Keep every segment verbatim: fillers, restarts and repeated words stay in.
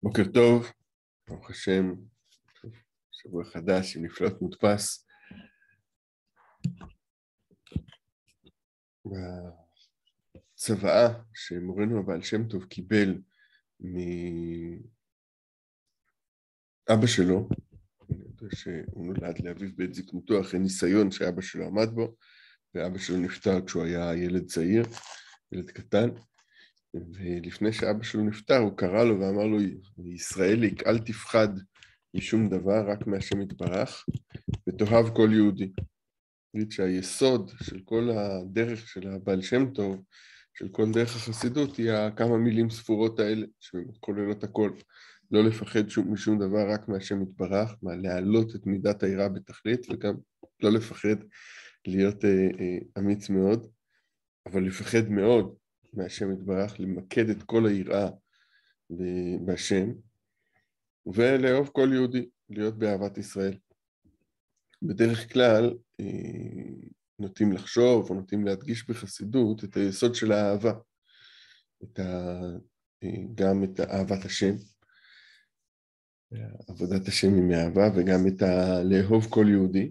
בוקר טוב, ברוך השם, שבוע חדש עם נפלאות מודפס. הצוואה שמורנו הבעל שם טוב קיבל מאבא שלו, אני יודע שהוא נולד לאביו בעת זקנותו אחרי ניסיון שאבא שלו עמד בו, ואבא שלו נפטר כשהוא היה ילד צעיר, ילד קטן, ולפני שאבא שלו נפטר הוא קרא לו ואמר לו, ישראליק, אל תפחד משום דבר, רק מהשם יתברך, ותאהב כל יהודי. נגיד שהיסוד של כל הדרך של הבעל שם טוב, של כל דרך החסידות, היא כמה מילים ספורות האלה, שכוללות הכל. לא לפחד שום, משום דבר, רק מהשם יתברך, מה להעלות את מידת היראה בתכלית, וגם לא לפחד להיות אה, אה, אמיץ מאוד, אבל לפחד מאוד מהשם יתברך, למקד את כל היראה בהשם, ולאהוב כל יהודי, להיות באהבת ישראל. בדרך כלל נוטים לחשוב או נוטים להדגיש בחסידות את היסוד של האהבה, את ה... גם את אהבת השם, עבודת השם עם אהבה, וגם את ה... לאהוב כל יהודי.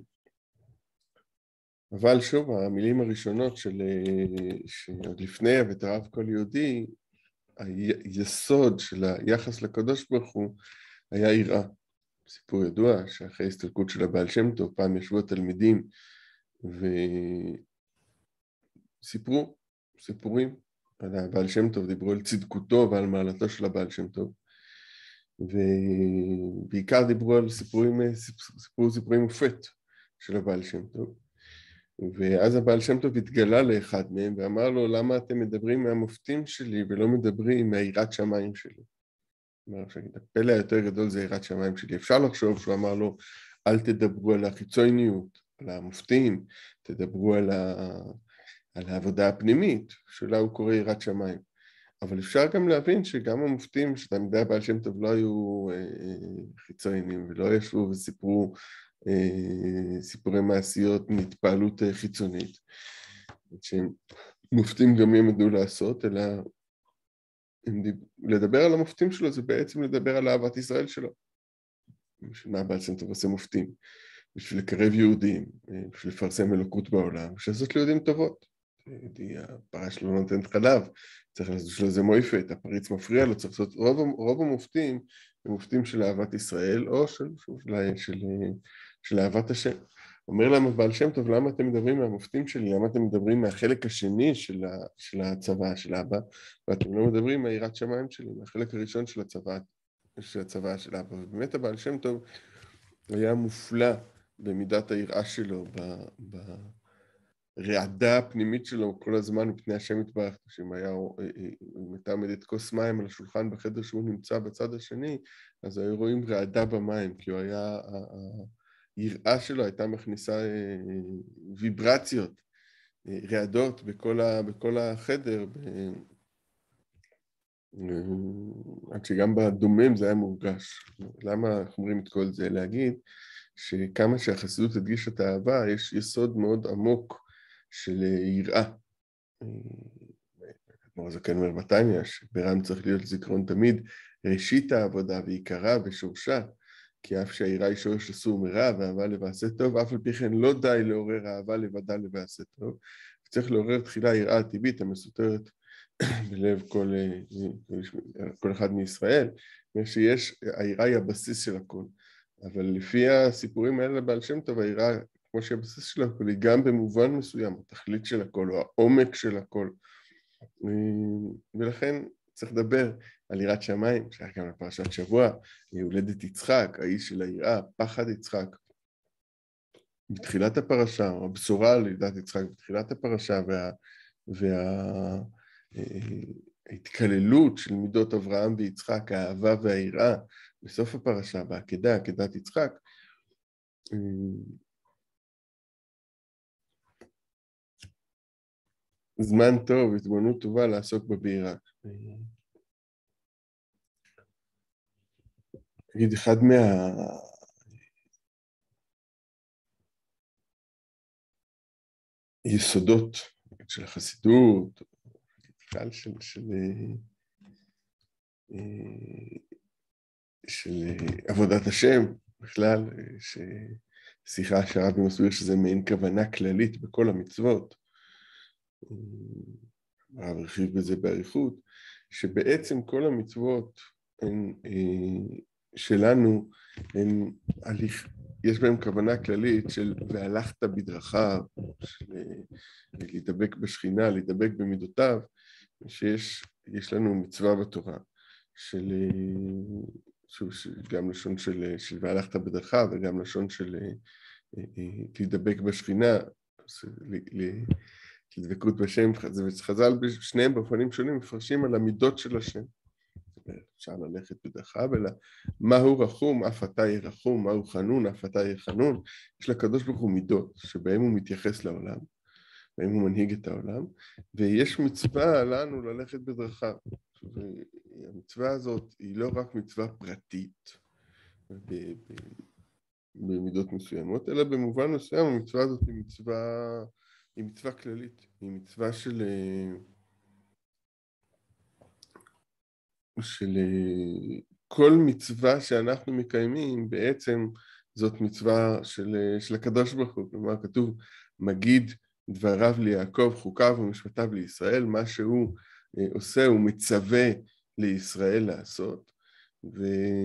אבל שוב, המילים הראשונות של... שעוד לפני ותאהב כל יהודי, היסוד של היחס לקדוש ברוך הוא היה יראה. סיפור ידוע שאחרי הסתלקות של הבעל שם טוב, פעם ישבו התלמידים וסיפרו סיפורים על הבעל שם טוב, דיברו על צדקותו ועל מעלתו של הבעל שם טוב, ובעיקר דיברו על סיפורים, סיפרו סיפורי מופת של הבעל שם טוב. ואז הבעל שם טוב התגלה לאחד מהם ואמר לו, למה אתם מדברים מהמופתים שלי ולא מדברים מהיראת שמיים שלי? הפלא היותר גדול זה יראת שמיים שלי. אפשר לחשוב שהוא אמר לו, אל תדברו על החיצוניות, על המופתים, תדברו על, ה... על העבודה הפנימית, שאולי הוא קורא יראת שמיים. אבל אפשר גם להבין שגם המופתים, שתלמידי הבעל שם טוב לא היו אה, חיצוניים, ולא ישבו וסיפרו אה, סיפורי מעשיות מהתפעלות אה, חיצונית, שמופתים גם הם ידעו לעשות, אלא לדבר על המופתים שלו זה בעצם לדבר על אהבת ישראל שלו. בשביל מה הבעל שם טוב עושה מופתים? בשביל לקרב יהודים, בשביל לפרסם אלוקות בעולם, בשביל לעשות ליהודים טובות. הפרה שלו לא נותנת חלב, צריך לעשות שלו זה מויפת, הפריץ מפריע לו, צריך לעשות, רוב, רוב המופתים הם מופתים של אהבת ישראל, או של, של, של, של אהבת השם. אומר להם הבעל שם טוב, למה אתם מדברים מהמופתים שלי? למה אתם מדברים מהחלק השני של, ה, של הצבא, של אבא? ואתם לא מדברים מהיראת שמיים שלי, מהחלק הראשון של הצבא, של הצבא של אבא. ובאמת הבעל שם טוב היה מופלא במידת היראה שלו, ברעדה הפנימית שלו כל הזמן מפני השם יתברך. שאם היה, אם הייתה עומדת כוס מים על השולחן בחדר שהוא נמצא בצד השני, אז היו רואים רעדה במים, כי הוא היה... היראה שלו הייתה מכניסה ויברציות, רעדות בכל, ה, בכל החדר, ב... עד שגם בדומם זה היה מורגש. למה אנחנו אומרים את כל זה? להגיד שכמה שהחסידות הדגישה את האהבה, יש יסוד מאוד עמוק של יראה. כמו הזקן אומר בתניא, שברם צריך להיות זיכרון תמיד, ראשית העבודה ועיקרה ושורשה, כי אף שהיראה היא שורש אסור מרע ואהבה לבעשה טוב, אף על פי כן לא די לעורר אהבה לבדה לבעשה טוב, צריך לעורר תחילה היראה הטבעית המסותרת בלב כל, כל אחד מישראל, ושיש, היראה היא הבסיס של הכל. אבל לפי הסיפורים האלה לבעל שם טוב, היראה, כמו שהיא הבסיס של הכל, היא גם במובן מסוים, התכלית של הכל, או העומק של הכל. ולכן צריך לדבר על יראת שמיים, שהיה גם לפרשת שבוע, הולדת יצחק, האיש של היראה, פחד יצחק. בתחילת הפרשה, או הבשורה על הולדת יצחק, בתחילת הפרשה, וה... וה... ההתקללות של מידות אברהם ויצחק, האהבה והיראה, בסוף הפרשה, בעקדה, עקדת יצחק, זמן טוב, התבוננות טובה לעסוק בבירה. נגיד, אחד מה... יסודות של החסידות, של, של של עבודת השם בכלל, ששיחה שהרבי מסביר שזה מעין כוונה כללית בכל המצוות, הרב הרחיב בזה באריכות, שבעצם כל המצוות הן, שלנו הן הליך, יש בהם כוונה כללית של והלכת בדרכיו, של להידבק בשכינה, להידבק במידותיו, שיש יש לנו מצווה בתורה, של, גם לשון של, של והלכת בדרכיו, וגם לשון של להידבק בשכינה, לדבקות בשם, חז"ל בשניהם באופנים שונים מפרשים על המידות של השם. אפשר ללכת בדרכיו, אלא מהו רחום, אף אתה יהיה רחום, מהו חנון, אף אתה יהיה חנון. יש לקדוש ברוך הוא מידות, שבהם הוא מתייחס לעולם, בהם הוא מנהיג את העולם, ויש מצווה לנו ללכת בדרכיו. והמצווה הזאת היא לא רק מצווה פרטית, במידות מסוימות, אלא במובן מסוים המצווה הזאת היא מצווה, היא מצווה כללית, היא מצווה של, של כל מצווה שאנחנו מקיימים, בעצם זאת מצווה של, של הקדוש ברוך הוא. כלומר, כתוב, מגיד דבריו ליעקב, חוקיו ומשפטיו לישראל, מה שהוא עושה, הוא מצווה לישראל לעשות, ו...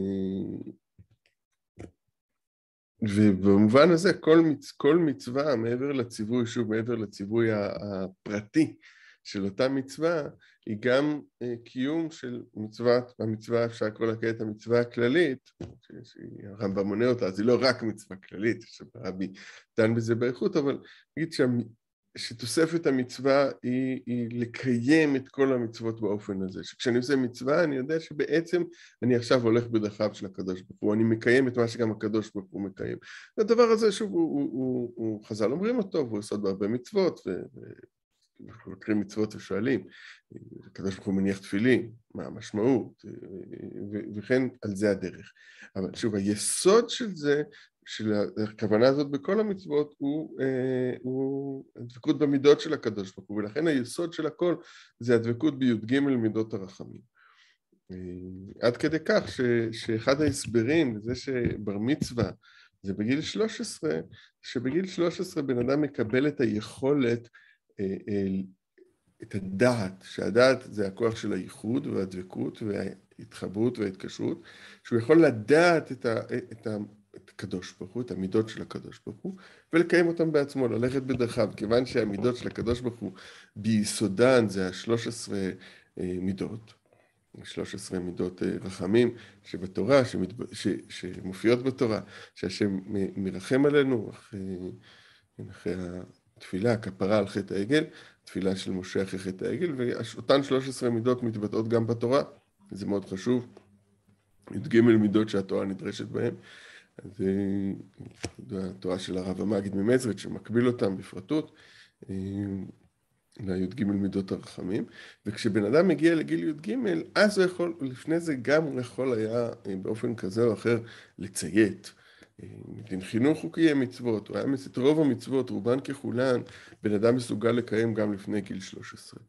ובמובן הזה כל, מצ... כל מצווה מעבר לציווי, שוב מעבר לציווי הפרטי של אותה מצווה, היא גם קיום של מצוות, המצווה אפשר לקרוא לה כעת המצווה הכללית, שהרמב"ם מונה אותה, אז היא לא רק מצווה כללית, שרבי דן בזה באיכות, אבל נגיד שה... שתוספת המצווה היא, היא לקיים את כל המצוות באופן הזה, שכשאני עושה מצווה אני יודע שבעצם אני עכשיו הולך בדרכיו של הקדוש ברוך הוא, אני מקיים את מה שגם הקדוש ברוך הוא מקיים. והדבר הזה שוב הוא, הוא, הוא, הוא חז"ל אומרים אותו, והוא עושה בהרבה מצוות, ואנחנו לוקחים מצוות ושואלים, הקדוש ברוך הוא מניח תפילין, מה המשמעות, וכן על זה הדרך. אבל שוב, היסוד של זה, של הכוונה הזאת בכל המצוות הוא, הוא הדבקות במידות של הקדוש ברוך הוא, ולכן היסוד של הכל זה הדבקות בי"ג מידות הרחמים. עד כדי כך ש, שאחד ההסברים לזה שבר מצווה זה בגיל שלוש עשרה, שבגיל שלוש עשרה בן אדם מקבל את היכולת, את הדעת, שהדעת זה הכוח של הייחוד והדבקות וההתחברות וההתקשרות, שהוא יכול לדעת את ה... את ה את הקדוש ברוך הוא, את המידות של הקדוש ברוך הוא, ולקיים אותם בעצמו, ללכת בדרכיו, כיוון שהמידות של הקדוש ברוך הוא ביסודן זה ה-שלוש עשרה מידות, שלוש עשרה מידות רחמים שבתורה, שמתב... ש... שמופיעות בתורה, שהשם מרחם עלינו, אחרי, אחרי התפילה, הכפרה על חטא העגל, תפילה של משה אחרי חטא העגל, ואותן שלוש עשרה מידות מתבטאות גם בתורה, זה מאוד חשוב, י"ג מידות שהתורה נדרשת בהן, זה התורה של הרב המגיד ממזריץ' שמקביל אותם בפרטות לי"ג מידות הרחמים, וכשבן אדם מגיע לגיל י"ג, אז הוא יכול, לפני זה גם הוא יכול היה באופן כזה או אחר לציית. מדין חינוך הוא קיים מצוות, הוא היה את רוב המצוות, רובן ככולן, בן אדם מסוגל לקיים גם לפני גיל שלוש עשרה.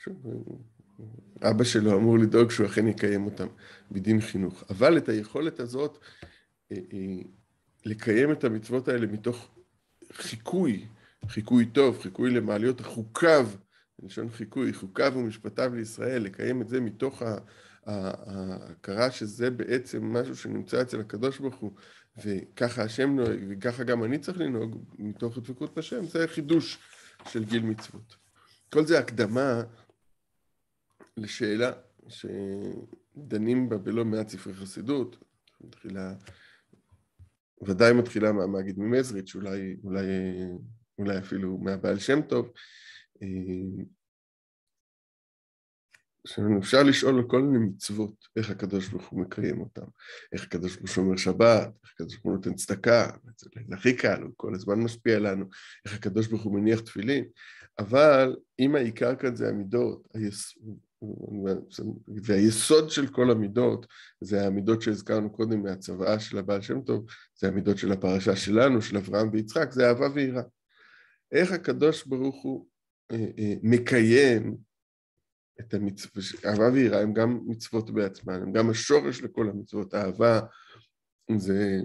אבא שלו אמור לדאוג שהוא אכן יקיים אותם בדין חינוך, אבל את היכולת הזאת לקיים את המצוות האלה מתוך חיקוי, חיקוי טוב, חיקוי למעליות, חוקיו, לשון חיקוי, חוקיו ומשפטיו לישראל, לקיים את זה מתוך ההכרה שזה בעצם משהו שנמצא אצל הקדוש ברוך הוא, וככה השם נוהג, וככה גם אני צריך לנהוג מתוך דבקות בשם, זה חידוש של גיל מצוות. כל זה הקדמה לשאלה שדנים בה בלא מעט ספרי חסידות, מתחילה, ודאי מתחילה מהמגיד ממזריץ', אולי, אולי, אולי אפילו מהבעל שם טוב. אפשר לשאול על כל מיני מצוות, איך הקדוש ברוך הוא מקיים אותם, איך הקדוש ברוך הוא שומר שבת, איך הקדוש ברוך הוא נותן צדקה, זה הכי קל, הוא כל הזמן משפיע עלינו, איך הקדוש ברוך הוא מניח תפילין, אבל אם העיקר כאן זה המידות, והיסוד של כל המידות, זה המידות שהזכרנו קודם מהצוואה של הבעל שם טוב, זה המידות של הפרשה שלנו, של אברהם ויצחק, זה אהבה ויראה. איך הקדוש ברוך הוא מקיים את המצוות, אהבה ויראה הם גם מצוות בעצמן, הם גם השורש לכל המצוות. אהבה זה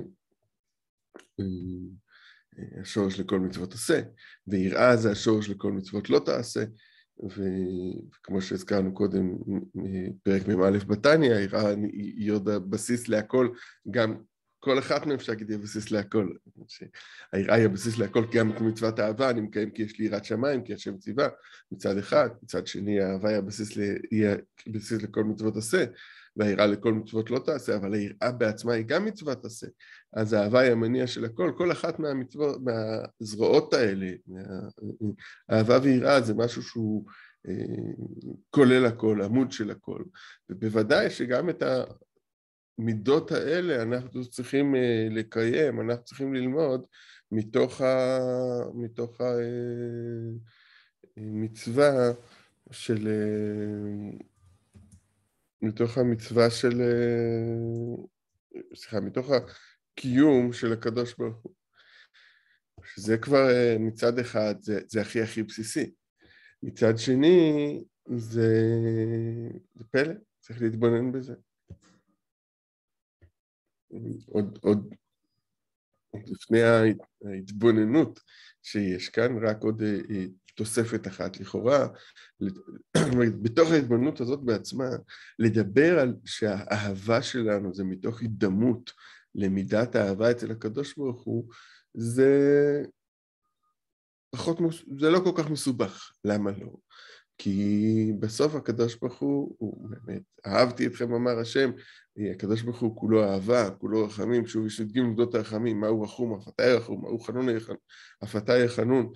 השורש לכל מצוות עשה, ויראה זה השורש לכל מצוות לא תעשה, וכמו שהזכרנו קודם, פרק מ"א בתניא, יראה היא עוד הבסיס להכל, גם כל אחת מהם אפשר להגיד היא הבסיס להכל. היראה היא הבסיס להכל, גם את מצוות האהבה, אני מקיים כי יש לי יראת שמיים, כי השם ציווה, מצד אחד, מצד שני, האהבה היא הבסיס, ל... היא הבסיס לכל מצוות עשה, והיראה לכל מצוות לא תעשה, אבל היראה בעצמה היא גם מצוות עשה. אז האהבה היא המניע של הכל, כל אחת מהמצוות, מהזרועות האלה, מה... האהבה ויראה זה משהו שהוא כולל הכל, עמוד של הכל, ובוודאי שגם את המידות האלה אנחנו צריכים לקיים, אנחנו צריכים ללמוד מתוך ה... מתוך המצווה של... מתוך המצווה של... סליחה, מתוך הקיום של הקדוש ברוך הוא. שזה כבר מצד אחד, זה, זה הכי הכי בסיסי. מצד שני, זה, זה פלא, צריך להתבונן בזה. עוד, עוד, עוד לפני ההתבוננות שיש כאן, רק עוד תוספת אחת לכאורה, בתוך ההתבוננות הזאת בעצמה, לדבר על שהאהבה שלנו זה מתוך הידמות למידת האהבה אצל הקדוש ברוך הוא, זה פחות, זה לא כל כך מסובך. למה לא? כי בסוף הקדוש ברוך הוא, הוא באמת, אהבתי אתכם אמר השם, הקדוש ברוך הוא כולו אהבה, כולו רחמים, שוב יש לדגים מידות הרחמים, מהו רחום, אף אתה ירחום, מהו חנון, אף אתה יחנון.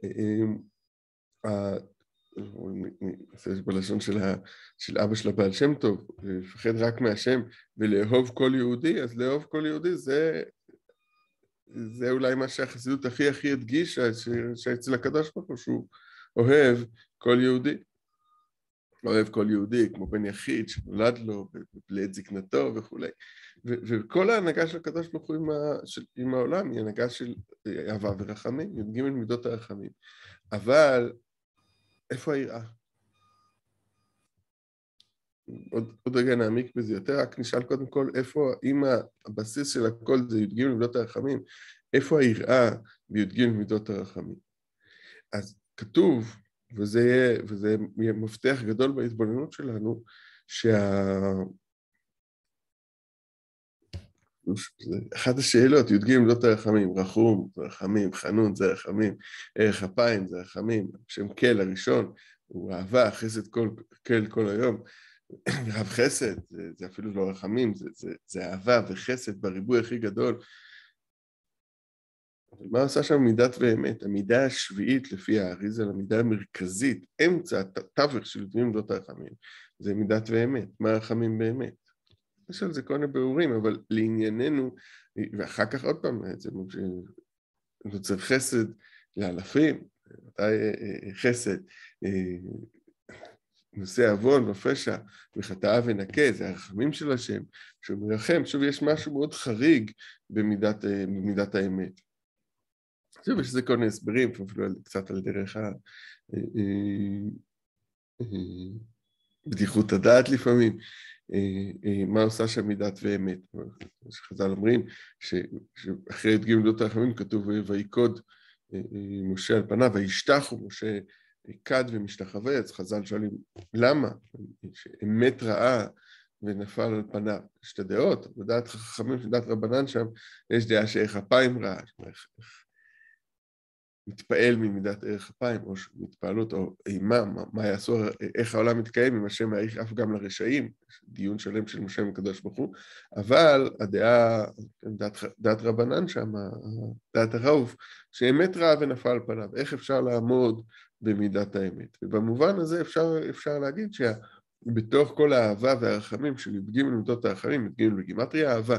בלשון של, ה, של אבא של הבעל שם טוב, לפחד רק מהשם ולאהוב כל יהודי, אז לאהוב כל יהודי זה, זה אולי מה שהחסידות הכי הכי הדגישה, שאצל הקדוש ברוך הוא שהוא אוהב כל יהודי. אוהב כל יהודי, כמו בן יחיד שנולד לו, בלעת זקנתו וכו'. וכל ההנהגה של הקדוש ברוך הוא עם, ה, של, עם העולם היא הנהגה של אהבה ורחמים, י"ג מידות הרחמים. אבל איפה היראה? עוד, עוד רגע נעמיק בזה יותר, רק נשאל קודם כל איפה, אם הבסיס של הכל זה י"ג מידות הרחמים, איפה היראה בי"ג מידות הרחמים? אז כתוב, וזה יהיה, וזה יהיה מפתח גדול בהתבוננות שלנו, שה... אחת השאלות, י"ג מידות הרחמים, רחום זה רחמים, חנון זה רחמים, ערך אפיים זה רחמים, שם כל הראשון, הוא אהבה, חסד כל, כל כל היום, רב חסד, זה, זה אפילו לא רחמים, זה, זה, זה אהבה וחסד בריבוי הכי גדול. אבל מה עושה שם מידת ואמת? המידה השביעית לפי האריז"ל, המידה המרכזית, אמצע התווך של י"ג מידות הרחמים, זה מידת ואמת. מה רחמים באמת? יש על זה כל מיני ביאורים, אבל לענייננו, ואחר כך עוד פעם, זה נוצר חסד לאלפים, חסד, נושא עוון ופשע, וחטאה ונקה, זה הרחמים של השם, שהוא מרחם. שוב, יש משהו מאוד חריג במידת, במידת האמת. שוב, יש לזה כל מיני הסברים, אפילו קצת על דרך ה... בדיחות הדעת לפעמים, מה עושה שם מידת ואמת. שחז"ל אומרים שאחרי י"ג מידות הרחמים כתוב ויקוד משה על פניו, וישתחו משה כד ומשתחווה, אז חז"ל שואלים למה? שאמת רעה ונפל על פניו. יש את הדעות, בדעת חכמים של דעת רבנן שם, יש דעה שערך אפיים רעה, מתפעל ממידת ערך אפיים, או מתפעלות, או אימה, מה, מה יעשו, איך העולם מתקיים, אם השם מעריך אף גם לרשעים, דיון שלם של משה מקדוש ברוך הוא, אבל הדעה, דעת, דעת רבנן שם, דעת הרב, שאמת רעה ונפל על פניו, איך אפשר לעמוד במידת האמת? ובמובן הזה אפשר, אפשר להגיד שבתוך כל האהבה והרחמים של י"ג מידות הרחמים, י"ג בגימטריה האהבה,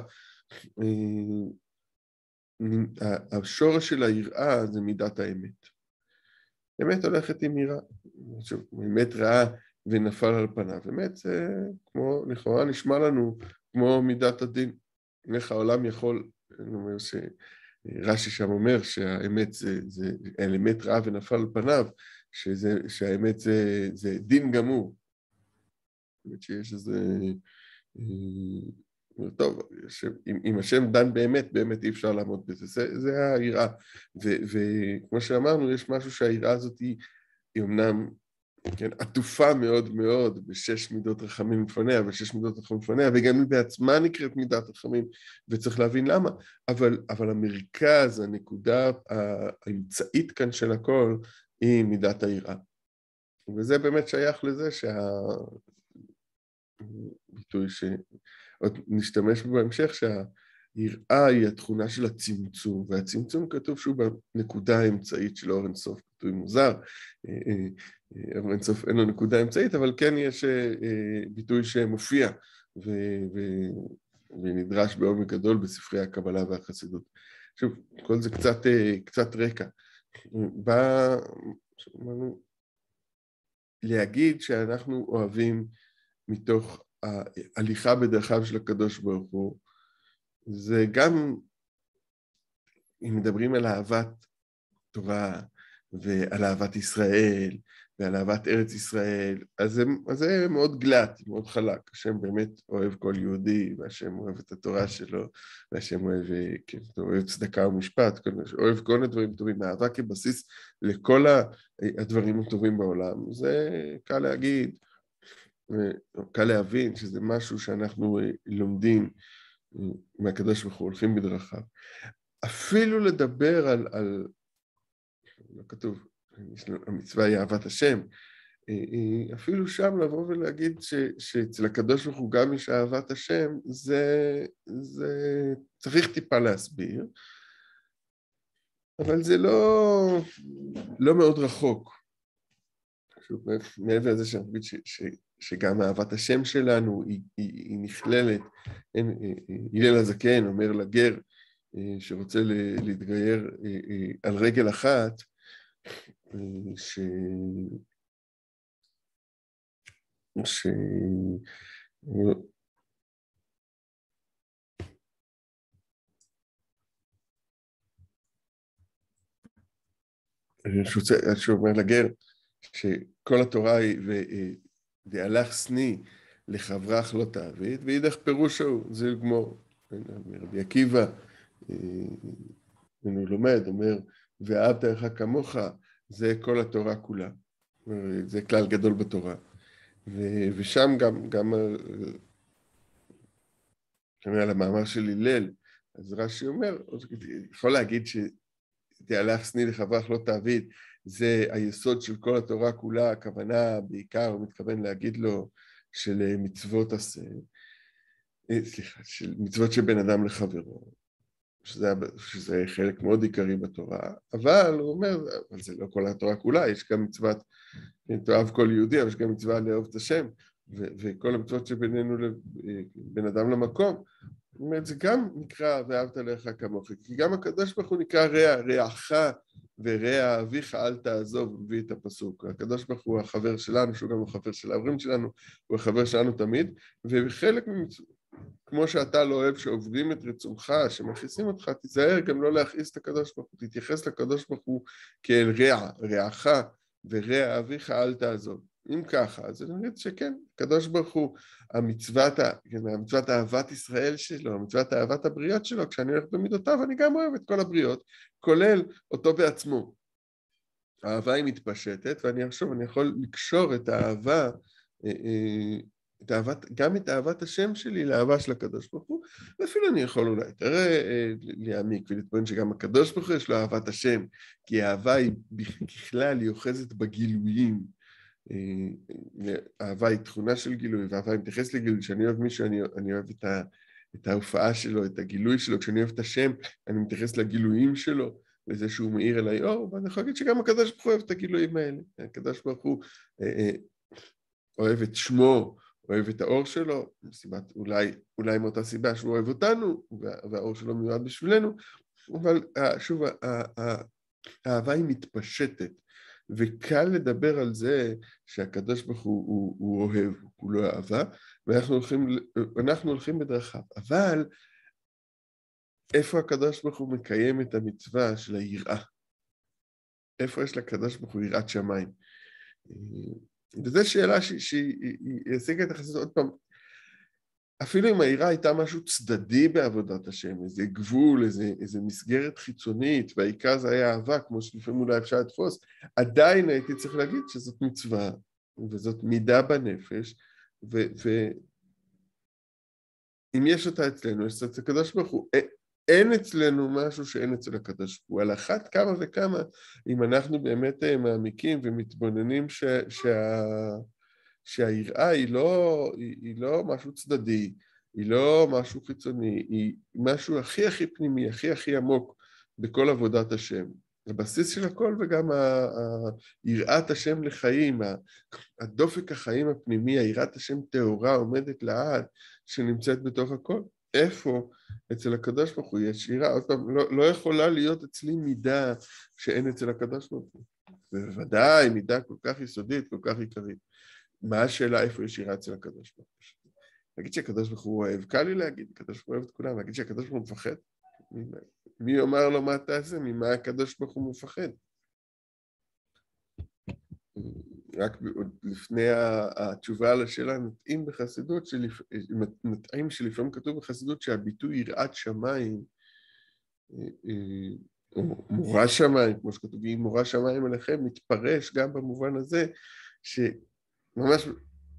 השורש של היראה זה מידת האמת. אמת הולכת עם יראה. אמת רעה ונפל על פניו. אמת זה כמו, לכאורה נשמע לנו כמו מידת הדין. איך העולם יכול, אני אומר שרש"י שם אומר שהאמת זה, זה אמת רעה ונפל על פניו, שזה, שהאמת זה, זה דין גמור. באמת שיש איזה... טוב, אם, אם השם דן באמת, באמת אי אפשר לעמוד בזה, זה, זה היראה. וכמו שאמרנו, יש משהו שהיראה הזאת היא, היא אמנם, כן, עטופה מאוד מאוד בשש מידות רחמים לפניה, בשש מידות רחמים לפניה, וגם היא בעצמה נקראת מידת רחמים, וצריך להבין למה, אבל, אבל המרכז, הנקודה האמצעית כאן של הכל, היא מידת היראה. וזה באמת שייך לזה שהביטוי שעוד נשתמש בו בהמשך, שהיראה היא התכונה של הצמצום, והצמצום כתוב שהוא בנקודה האמצעית של אור אינסוף, כתוב מוזר, אור אינסוף אין לו נקודה אמצעית, אבל כן יש ביטוי שמופיע ו- ו- ונדרש בעומק גדול בספרי הקבלה והחסידות. שוב, כל זה קצת, קצת רקע. בא, שמענו, להגיד שאנחנו אוהבים מתוך ההליכה בדרכיו של הקדוש ברוך הוא, זה גם, אם מדברים על אהבת תורה ועל אהבת ישראל ועל אהבת ארץ ישראל, אז זה, אז זה מאוד גלט, מאוד חלק. השם באמת אוהב כל יהודי, והשם אוהב את התורה שלו, והשם אוהב, כן, אוהב צדקה ומשפט, אוהב כל הדברים טובים, אהבה כבסיס לכל הדברים הטובים בעולם. זה קל להגיד, קל להבין שזה משהו שאנחנו לומדים מהקדוש ברוך הוא, הולכים בדרכיו. אפילו לדבר על, על לא כתוב, המצווה היא אהבת השם, אפילו שם לבוא ולהגיד ש, שאצל הקדוש ברוך הוא גם יש אהבת השם, זה, זה צריך טיפה להסביר, אבל זה לא, לא מאוד רחוק. מעבר לזה שאני חושב ש, ש, שגם אהבת השם שלנו היא, היא, היא נכללת, הלל הזקן אומר לגר שרוצה להתגייר על רגל אחת, ש... ש... שהוא אומר לגר, שכל התורה היא, והלך סני לחברך לא תעביד, ואידך פירוש הוא, זה גמור. רבי עקיבא, הוא לומד, אומר, ואהבת לך כמוך, זה כל התורה כולה. זה כלל גדול בתורה. ושם גם, גם על המאמר של הלל, אז רש"י אומר, יכול להגיד שתהלך שני לחברך לא תעביד, זה היסוד של כל התורה כולה, הכוונה בעיקר, הוא מתכוון להגיד לו, של מצוות עשה, סליחה, של מצוות של בן אדם לחברו, שזה, שזה חלק מאוד עיקרי בתורה, אבל הוא אומר, אבל זה לא כל התורה כולה, יש גם מצוות, תאהב כל יהודי, אבל יש גם מצווה לאהוב את השם, ו- וכל המצוות שבינינו לבן אדם למקום, זאת אומרת, זה גם נקרא ואהבת לך כמוך, כי גם הקדוש ברוך הוא נקרא רע, רעך ורע אביך אל תעזוב, מביא את הפסוק. הקדוש ברוך הוא החבר שלנו, שהוא גם החבר של ההורים שלנו, הוא החבר שלנו תמיד, וחלק ממצוות, כמו שאתה לא אוהב שעוברים את רצונך, שמכעיסים אותך, תיזהר גם לא להכעיס את הקדוש ברוך הוא, תתייחס לקדוש ברוך הוא כאל רע, רעך ורע אביך אל תעזוב. אם ככה, אז אני חושב שכן, הקדוש ברוך הוא, המצוות, המצוות אהבת ישראל שלו, המצוות אהבת הבריות שלו, כשאני הולך במידותיו, אני גם אוהב את כל הבריאות, כולל אותו בעצמו. האהבה היא מתפשטת, ואני חושב, אני יכול לקשור את האהבה, את אהבת, גם את אהבת השם שלי לאהבה של הקדוש ברוך הוא, ואפילו אני יכול אולי, תראה, להעמיק ולטעון שגם הקדוש ברוך הוא יש לו אהבת השם, כי האהבה היא בכלל, היא אוחזת בגילויים, אהבה היא תכונה של גילוי, ואהבה היא מתייחס לגילוי, כשאני אוהב מישהו, אני, אני אוהב את, ה, את ההופעה שלו, את הגילוי שלו, כשאני אוהב את השם, אני מתייחס לגילויים שלו, לזה שהוא מאיר אליי אור, ואני יכול להגיד שגם הקדוש ברוך הוא אוהב את הגילויים האלה, הקדוש ברוך הוא אה, אה, אוהב את שמו, אוהב את האור שלו, מסיבת, אולי, אולי מאותה סיבה שהוא אוהב אותנו, והאור שלו מיועד בשבילנו, אבל שוב, האהבה היא מתפשטת, וקל לדבר על זה שהקדוש ברוך הוא, הוא, הוא אוהב, הוא לא אהבה, ואנחנו הולכים, אנחנו הולכים בדרכיו. אבל איפה הקדוש ברוך הוא מקיים את המצווה של היראה? איפה יש לקדוש ברוך הוא יראת שמיים? וזו שאלה שהיא העסיקה את החסידות עוד פעם, אפילו אם היראה הייתה משהו צדדי בעבודת השם, איזה גבול, איזה, איזה מסגרת חיצונית, והעיקר זה היה אהבה, כמו שלפעמים אולי אפשר לתפוס, עדיין הייתי צריך להגיד שזאת מצווה, וזאת מידה בנפש, ואם יש אותה אצלנו, יש אצל הקדוש ברוך הוא, אין אצלנו משהו שאין אצל הקדוש ברוך הוא, על אחת כמה וכמה, אם אנחנו באמת מעמיקים ומתבוננים ש, שה... שהיראה היא לא, היא, היא לא משהו צדדי, היא לא משהו חיצוני, היא משהו הכי הכי פנימי, הכי הכי עמוק בכל עבודת השם. הבסיס של הכל וגם יראת השם לחיים, הדופק החיים הפנימי, היראת השם טהורה עומדת לעד שנמצאת בתוך הכל. איפה? אצל הקדוש ברוך הוא יש יראה, עוד פעם, לא, לא יכולה להיות אצלי מידה שאין אצל הקדוש ברוך הוא. בוודאי מידה כל כך יסודית, כל כך עיקרית. מה השאלה איפה יש יראה אצל הקדוש ברוך הוא? להגיד שהקדוש ברוך הוא אוהב, קל לי להגיד, הקדוש ברוך הוא אוהב את כולם, להגיד שהקדוש ברוך הוא מפחד. מי יאמר לו מה תעשה, ממה הקדוש ברוך הוא מפחד? רק לפני התשובה על השאלה, נטעים בחסידות, נטעים שלפעמים כתוב בחסידות שהביטוי יראת שמיים, או מורא שמיים, כמו שכתוב, אם מורא שמיים עליכם, מתפרש גם במובן הזה, שממש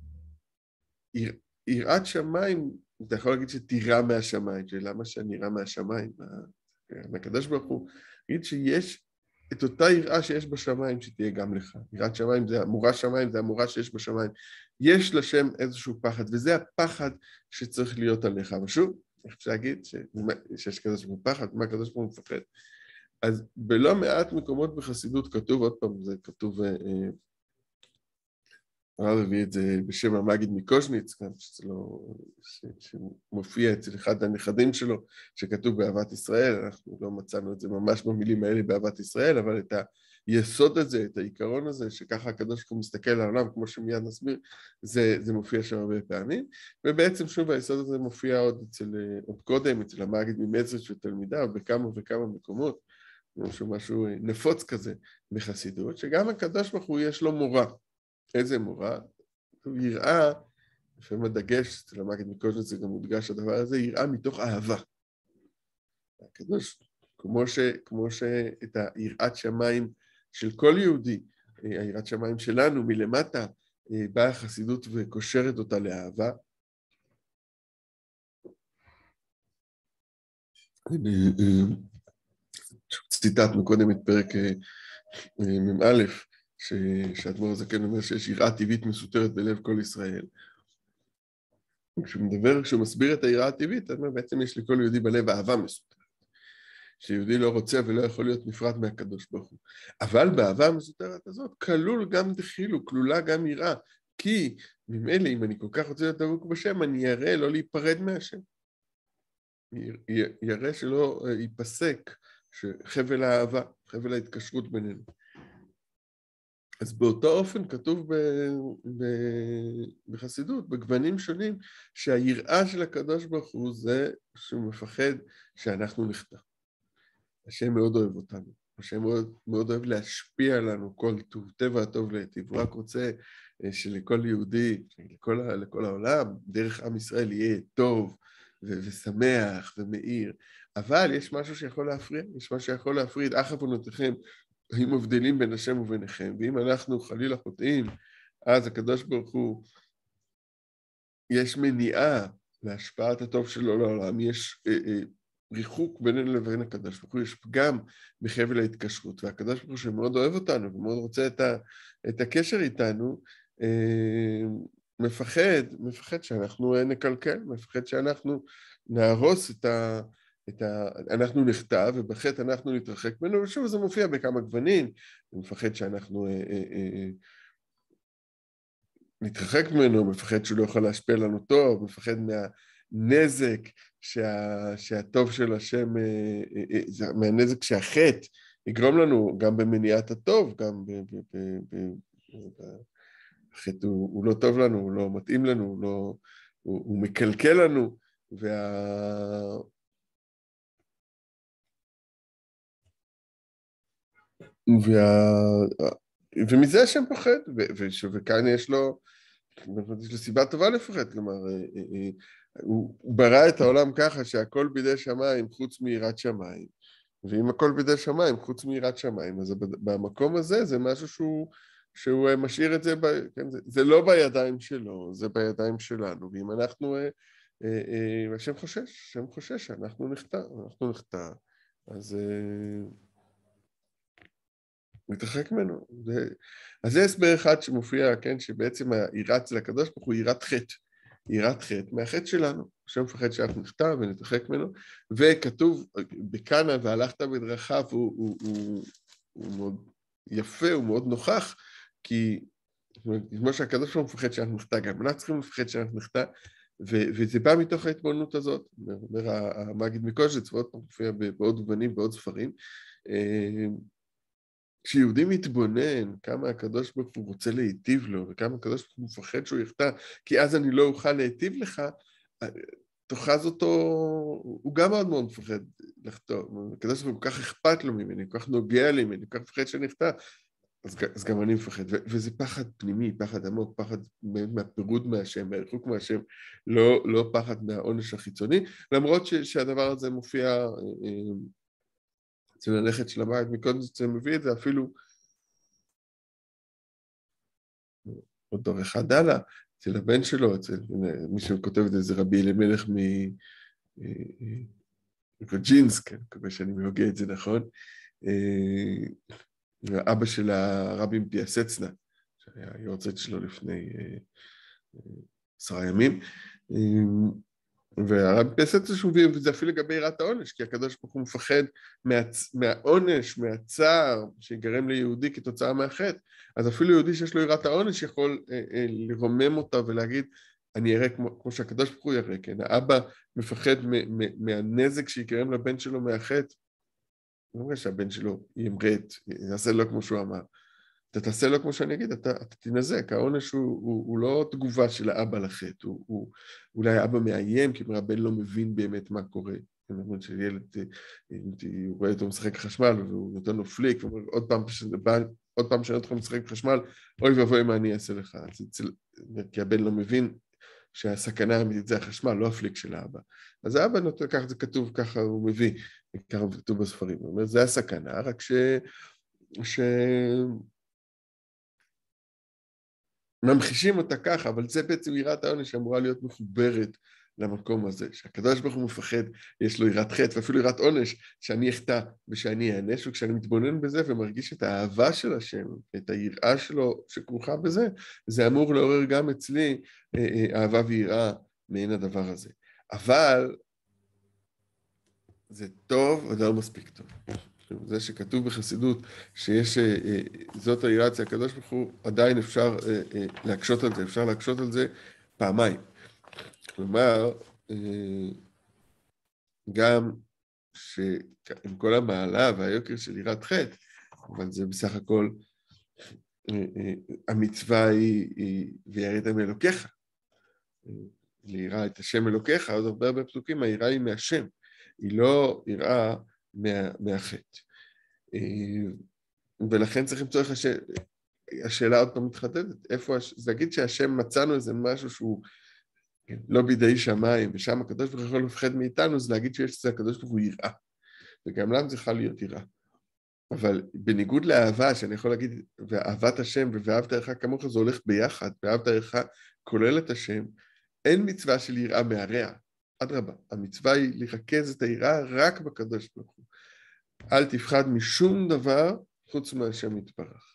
יראת שמיים, אתה יכול להגיד שתירא מהשמיים, שלמה שאני אירא מהשמיים? הקדוש ברוך הוא, להגיד שיש את אותה יראה שיש בשמיים שתהיה גם לך. יראת שמיים זה המורא שמיים, זה המורא שיש בשמיים. יש לשם איזשהו פחד, וזה הפחד שצריך להיות עליך. אבל שוב, אפשר להגיד שיש קדוש ברוך הוא פחד, מה הקדוש ברוך הוא מפחד? אז בלא מעט מקומות בחסידות כתוב, עוד פעם, זה כתוב, הרב הביא את זה בשם המגיד מקוז'ניץ, שמופיע אצל אחד הנכדים שלו, שכתוב באהבת ישראל, אנחנו לא מצאנו את זה ממש במילים האלה באהבת ישראל, אבל את היסוד הזה, את העיקרון הזה, שככה הקדוש ברוך הוא מסתכל על העולם, כמו שמיד נסביר, זה, זה מופיע שם הרבה פעמים, ובעצם שוב היסוד הזה מופיע עוד אצל, עוד קודם, אצל המגיד ממזריץ' ותלמידיו, בכמה וכמה מקומות, משהו, משהו נפוץ כזה בחסידות, שגם הקדוש ברוך הוא יש לו מורא. איזה מורא? הוא יראה, לפעמים הדגש, אצל המגיד מקוז'ניץ זה גם מודגש הדבר הזה, יראה מתוך אהבה. הקדוש, כמו, ש, כמו שאת היראת שמיים של כל יהודי, היראת שמיים שלנו מלמטה, באה החסידות וקושרת אותה לאהבה. ציטטנו קודם את פרק מ"א, שהאדמו"ר הזקן אומר שיש יראה טבעית מסותרת בלב כל ישראל. כשהוא מדבר, כשהוא מסביר את היראה הטבעית, הוא אומר, בעצם יש לכל יהודי בלב אהבה מסותרת. שיהודי לא רוצה ולא יכול להיות נפרד מהקדוש ברוך הוא. אבל באהבה המסותרת הזאת, כלול גם דחילו, כלולה גם יראה. כי ממילא, אם אני כל כך רוצה להיות דבוק בשם, אני ירא לא להיפרד מהשם. ירא שלא ייפסק חבל האהבה, חבל ההתקשרות בינינו. אז באותו אופן כתוב ב, ב, בחסידות, בגוונים שונים, שהיראה של הקדוש ברוך הוא זה שהוא מפחד שאנחנו נחטא. השם מאוד אוהב אותנו, השם מאוד, מאוד אוהב להשפיע עלינו כל טוב, טבע הטוב להיטיב, הוא רק רוצה שלכל יהודי, לכל, לכל העולם, דרך עם ישראל יהיה טוב ו- ושמח ומאיר, אבל יש משהו שיכול להפריע, יש משהו שיכול להפריד, אך עוונותיכם, אם מבדילים בין השם וביניכם, ואם אנחנו חלילה חוטאים, אז הקדוש ברוך הוא, יש מניעה להשפעת הטוב שלו לעולם, יש אה, אה, ריחוק בינינו לבין הקדוש ברוך הוא, יש פגם בחבל ההתקשרות, והקדוש ברוך הוא שמאוד אוהב אותנו, ומאוד רוצה את, ה, את הקשר איתנו, אה, מפחד, מפחד שאנחנו נקלקל, מפחד שאנחנו נהרוס את ה... את ה... אנחנו נחטא, ובחטא אנחנו נתרחק ממנו, ושוב זה מופיע בכמה גוונים, הוא מפחד שאנחנו אה, אה, אה, נתרחק ממנו, מפחד שהוא לא יכול להשפיע לנו טוב, מפחד מהנזק שה... שהטוב של השם, אה, אה, אה, מהנזק שהחטא יגרום לנו, גם במניעת הטוב, גם ב... ב, ב, ב, ב החטא הוא, הוא לא טוב לנו, הוא לא מתאים לנו, הוא, לא... הוא, הוא מקלקל לנו, וה... ומזה השם פוחד, וכאן יש לו, יש לו סיבה טובה לפחד, כלומר, הוא ברא את העולם ככה שהכל בידי שמיים חוץ מיראת שמיים, ואם הכל בידי שמיים חוץ מיראת שמיים, אז במקום הזה זה משהו שהוא, שהוא משאיר את זה, ב, כן, זה, זה לא בידיים שלו, זה בידיים שלנו, ואם אנחנו, השם חושש, השם חושש שאנחנו נחטא, אנחנו נחטא, אז מתרחק ממנו. זה, אז זה הסבר אחד שמופיע, כן, שבעצם היראה אצל הקדוש ברוך הוא יראת חטא, יראת חטא מהחטא שלנו, השם מפחד שאנחנו נחטא ונתרחק ממנו, וכתוב בקנה והלכת בדרכיו, הוא, הוא, הוא, הוא מאוד יפה, הוא מאוד נוכח, כי כמו שהקדוש ברוך הוא מפחד שאנחנו נחטא, גם אנחנו צריכים לפחד שאנחנו נחטא, ו- וזה בא מתוך ההתבוננות הזאת, אומר המגיד מקושץ, ועוד פעם מופיע בעוד מובנים, בעוד ספרים, כשיהודי מתבונן כמה הקדוש ברוך הוא רוצה להיטיב לו, וכמה הקדוש ברוך הוא מפחד שהוא יחטא, כי אז אני לא אוכל להיטיב לך, תאחז אותו, הוא גם מאוד מאוד מפחד לחטוא, הקדוש ברוך הוא כל כך אכפת לו ממני, כל כך נוגע לי ממני, כל כך מפחד שנחטא, אז, אז גם אני מפחד, ו- וזה פחד פנימי, פחד עמוק, פחד מהפירוד מהשם, מהרחוק מהשם, לא, לא פחד מהעונש החיצוני, למרות ש- שהדבר הזה מופיע אצל הנכד של המגיד מקושץ, זה מביא את זה אפילו עוד דור אחד הלאה, אצל הבן שלו, אצל מי שכותב את זה, זה רבי אלימלך מווג'ינסק, אני מקווה שאני מהוגה את זה נכון, ואבא של הרבי מפיאסצנה, שהיה היורצייט שלו לפני עשרה ימים, והרבי מפיאסצנה שומבים, וזה אפילו לגבי יראת העונש, כי הקדוש ברוך הוא מפחד מה, מהעונש, מהצער שיגרם ליהודי כתוצאה מהחטא, אז אפילו יהודי שיש לו יראת העונש יכול אה, אה, לרומם אותה ולהגיד, אני אראה כמו, כמו שהקדוש ברוך הוא יראה, כן? האבא מפחד מ, מ, מהנזק שיגרם לבן שלו מהחטא, לא אומר שהבן שלו ימרד, יעשה לו כמו שהוא אמר. אתה תעשה לו כמו שאני אגיד, אתה, אתה תנזק. העונש הוא, הוא, הוא לא תגובה של האבא לחטא, הוא, הוא, אולי האבא מאיים, כי הבן לא מבין באמת מה קורה. זאת אומרת שילד, הוא רואה אותו משחק חשמל, והוא נותן לו פליק, ואומר, עוד פעם, עוד פעם שאני אותך משחק חשמל, אוי ואבוי מה אני אעשה לך. כי הבן לא מבין שהסכנה האמיתית זה החשמל, לא הפליק של האבא. אז האבא נותן, ככה זה כתוב, ככה הוא מביא, ככה הוא כתוב בספרים. הוא אומר, זה הסכנה, רק ש... ש... ממחישים אותה ככה, אבל זה בעצם יראת העונש שאמורה להיות מחוברת למקום הזה, שהקדוש ברוך הוא מפחד, יש לו יראת חטא, ואפילו יראת עונש, שאני אחטא ושאני אענש, וכשאני מתבונן בזה ומרגיש את האהבה של השם, את היראה שלו שכרוכה בזה, זה אמור לעורר גם אצלי אהבה ויראה מעין הדבר הזה. אבל זה טוב, אבל זה לא מספיק טוב. זה שכתוב בחסידות שיש, זאת היראה אצל הקדוש ברוך הוא, עדיין אפשר להקשות על זה, אפשר להקשות על זה פעמיים. כלומר, גם שעם כל המעלה והיוקר של יראת חטא, אבל זה בסך הכל, המצווה היא ויראת מאלוקיך, ליראה את השם אלוקיך, עוד הרבה הרבה פסוקים, היראה היא מהשם, היא לא יראה מה, מהחטא. ולכן צריך למצוא איך השאלה, השאלה עוד פעם מתחדדת, איפה, זה להגיד שהשם מצאנו איזה משהו שהוא לא בידי שמיים, ושם הקדוש ברוך הוא יכול לפחד מאיתנו, זה להגיד שיש לזה הקדוש ברוך הוא יראה, וגם למה צריכה להיות יראה. אבל בניגוד לאהבה, שאני יכול להגיד, ואהבת השם ואהבת ערך כמוך, זה הולך ביחד, ואהבת ערך כולל את השם, אין מצווה של יראה מהרע, אדרבה, המצווה היא לרכז את היראה רק בקדוש ברוך הוא. אל תפחד משום דבר חוץ מהשם יתברך.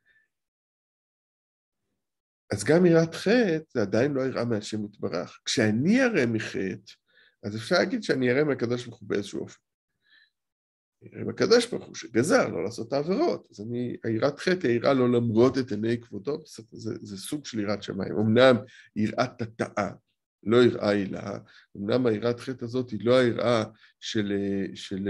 אז גם יראת חטא זה עדיין לא יראה מהשם יתברך. כשאני אראה מחטא, אז אפשר להגיד שאני אראה מהקדוש ברוך הוא באיזשהו אופן. יראה מהקדוש ברוך הוא שגזר לא לעשות העבירות. אז אני, היראת חטא היא יראה לא למרות את עיני כבודו, זה, זה סוג של יראת שמיים. אמנם יראת התאה, לא יראה הילה, אמנם היראת חטא הזאת היא לא היראה של, של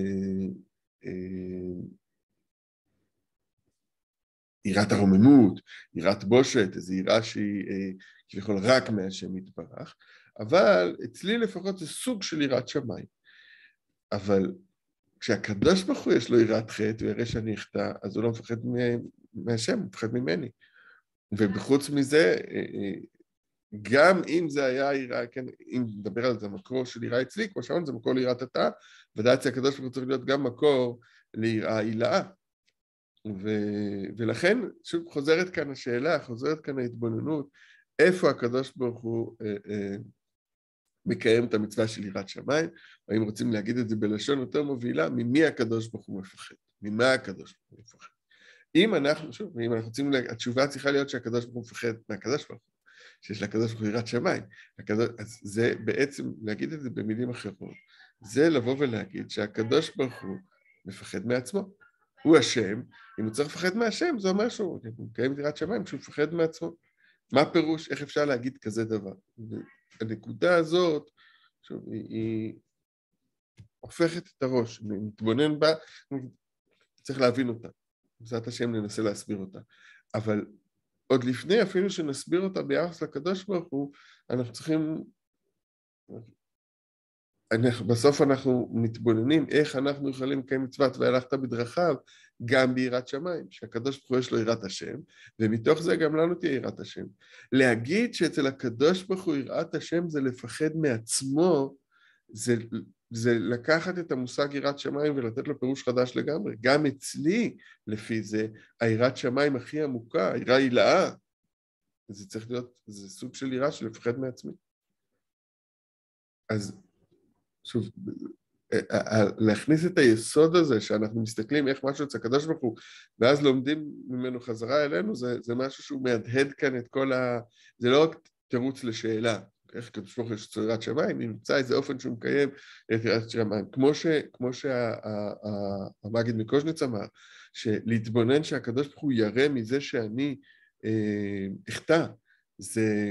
יראת הרוממות, יראת בושת, איזו יראה שהיא כביכול רק מהשם יתברך, אבל אצלי לפחות זה סוג של יראת שמיים. אבל כשהקדוש ברוך הוא יש לו יראת חטא, הוא יראה שאני אחטא, אז הוא לא מפחד מהשם, הוא מפחד ממני. ובחוץ מזה, גם אם זה היה יראה, כן, אם נדבר על זה, מקור של יראה אצלי, כמו שאמרנו, זה מקור ליראת התא, ודאי שהקדוש ברוך הוא צריך להיות גם מקור ליראה הילאה. ו- ולכן, שוב, חוזרת כאן השאלה, חוזרת כאן ההתבוננות, איפה הקדוש ברוך הוא אה, אה, מקיים את המצווה של יראת שמיים, או אם רוצים להגיד את זה בלשון יותר מובילה, ממי הקדוש ברוך הוא מפחד? ממה הקדוש ברוך הוא מפחד? אם אנחנו, שוב, אם אנחנו רוצים, התשובה צריכה להיות שהקדוש ברוך הוא מפחד מהקדוש ברוך הוא, שיש לקדוש ברוך הוא יראת שמיים. הקדוש, אז זה בעצם, להגיד את זה במילים אחרות, זה לבוא ולהגיד שהקדוש ברוך הוא מפחד מעצמו. הוא השם, אם הוא צריך לפחד מהשם, זה אומר שהוא מקיים את יראת שמיים, שהוא מפחד מעצמו. מה הפירוש? איך אפשר להגיד כזה דבר? הנקודה הזאת, שוב, היא, היא הופכת את הראש, מתבונן בה, צריך להבין אותה. בעזרת השם ננסה להסביר אותה. אבל עוד לפני אפילו שנסביר אותה ביחס לקדוש ברוך הוא, אנחנו צריכים, בסוף אנחנו מתבוננים איך אנחנו יכולים לקיים מצוות והלכת בדרכיו, גם ביראת שמיים, שהקדוש ברוך הוא יש לו יראת השם, ומתוך זה גם לנו תהיה יראת השם. להגיד שאצל הקדוש ברוך הוא יראת השם זה לפחד מעצמו, זה, זה לקחת את המושג יראת שמיים ולתת לו פירוש חדש לגמרי. גם אצלי, לפי זה, היראת שמיים הכי עמוקה, היראה הילאה, זה צריך להיות, זה סוג של יראה של לפחד מעצמי. אז שוב, להכניס את היסוד הזה שאנחנו מסתכלים איך משהו אצל הקדוש ברוך הוא, ואז לומדים ממנו חזרה אלינו, זה, זה משהו שהוא מהדהד כאן את כל ה... זה לא רק תירוץ לשאלה, איך הקדוש ברוך הוא יש יראת שמיים, נמצא איזה אופן שהוא מקיים את יראת שמיים. כמו, ש, כמו שהמגיד מקוז'ניץ אמר, שלהתבונן שהקדוש ברוך הוא ירא מזה שאני אה, אחטא, זה...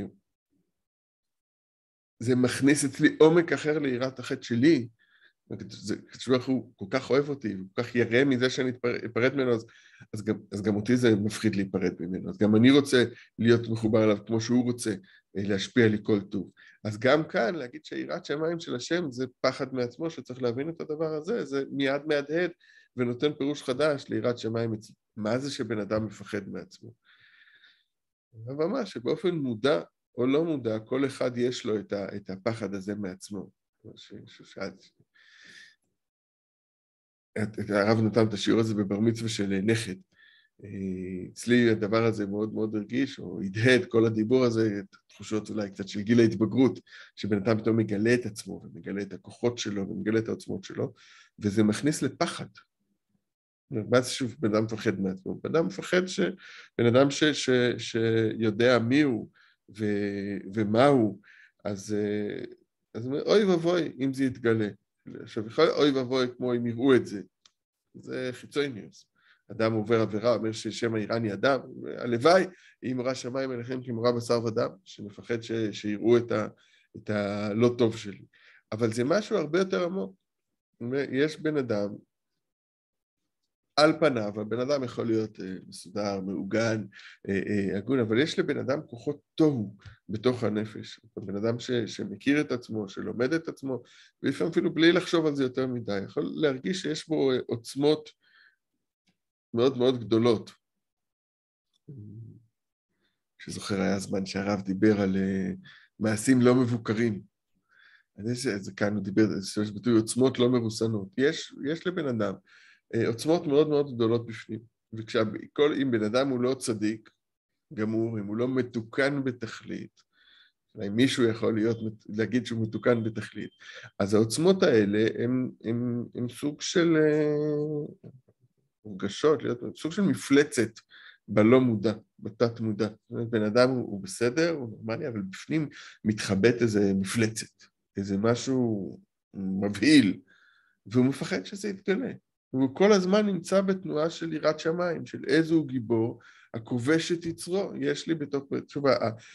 זה מכניס אצלי עומק אחר ליראת החטא שלי, הקדוש ברוך הוא כל כך אוהב אותי, כל כך ירא מזה שאני אפרד ממנו, אז, אז, גם, אז גם אותי זה מפחיד להיפרד ממנו, אז גם אני רוצה להיות מחובר אליו כמו שהוא רוצה, להשפיע לי כל טוב. אז גם כאן להגיד שיראת שמיים של השם זה פחד מעצמו, שצריך להבין את הדבר הזה, זה מיד מהדהד ונותן פירוש חדש ליראת שמיים. מה זה שבן אדם מפחד מעצמו? אבל מה, שבאופן מודע או לא מודע, כל אחד יש לו את, ה, את הפחד הזה מעצמו. הרב נתן את השיעור הזה בבר מצווה של נכד. אצלי הדבר הזה מאוד מאוד הרגיש, או הדהד כל הדיבור הזה, תחושות אולי קצת של גיל ההתבגרות, שבן אדם פתאום מגלה את עצמו, ומגלה את הכוחות שלו, ומגלה את העוצמות שלו, וזה מכניס לפחד. ואז שוב, בן אדם מפחד מעצמו. בן אדם מפחד ש... בן אדם ש... ש... שיודע מי הוא, ו... ומה הוא, אז... אז אוי ובוי אם זה יתגלה. עכשיו, יכול אוי ובוי כמו אם יראו את זה. זה חיצוניוס. אדם עובר עבירה, אומר ששם האיראני אדם, הלוואי, אם מורה שמיים אליכם כמורה בשר ודם, שמפחד ש... שיראו את, ה... את הלא טוב שלי. אבל זה משהו הרבה יותר עמוק. יש בן אדם, על פניו, הבן אדם יכול להיות אה, מסודר, מעוגן, אה, אה, הגון, אבל יש לבן אדם כוחות תוהו בתוך הנפש. בן אדם ש, שמכיר את עצמו, שלומד את עצמו, ולפעמים אפילו בלי לחשוב על זה יותר מדי, יכול להרגיש שיש בו אה, עוצמות מאוד מאוד גדולות. שזוכר היה זמן שהרב דיבר על אה, מעשים לא מבוקרים. אז יש, אז כאן הוא דיבר, יש ביטוי עוצמות לא מרוסנות. יש, יש לבן אדם עוצמות מאוד מאוד גדולות בפנים, וכשכל, אם בן אדם הוא לא צדיק, גמור, אם הוא לא מתוקן בתכלית, אולי מישהו יכול להיות, להגיד שהוא מתוקן בתכלית, אז העוצמות האלה הם, הם, הם סוג של הרגשות, להיות, סוג של מפלצת בלא מודע, בתת מודע. זאת אומרת, בן אדם הוא, הוא בסדר, הוא נורמלי, אבל בפנים מתחבט איזה מפלצת, איזה משהו מבהיל, והוא מפחד שזה יתגלה. והוא כל הזמן נמצא בתנועה של יראת שמיים, של איזה הוא גיבור, הכובש את יצרו. יש לי בתוך, שוב,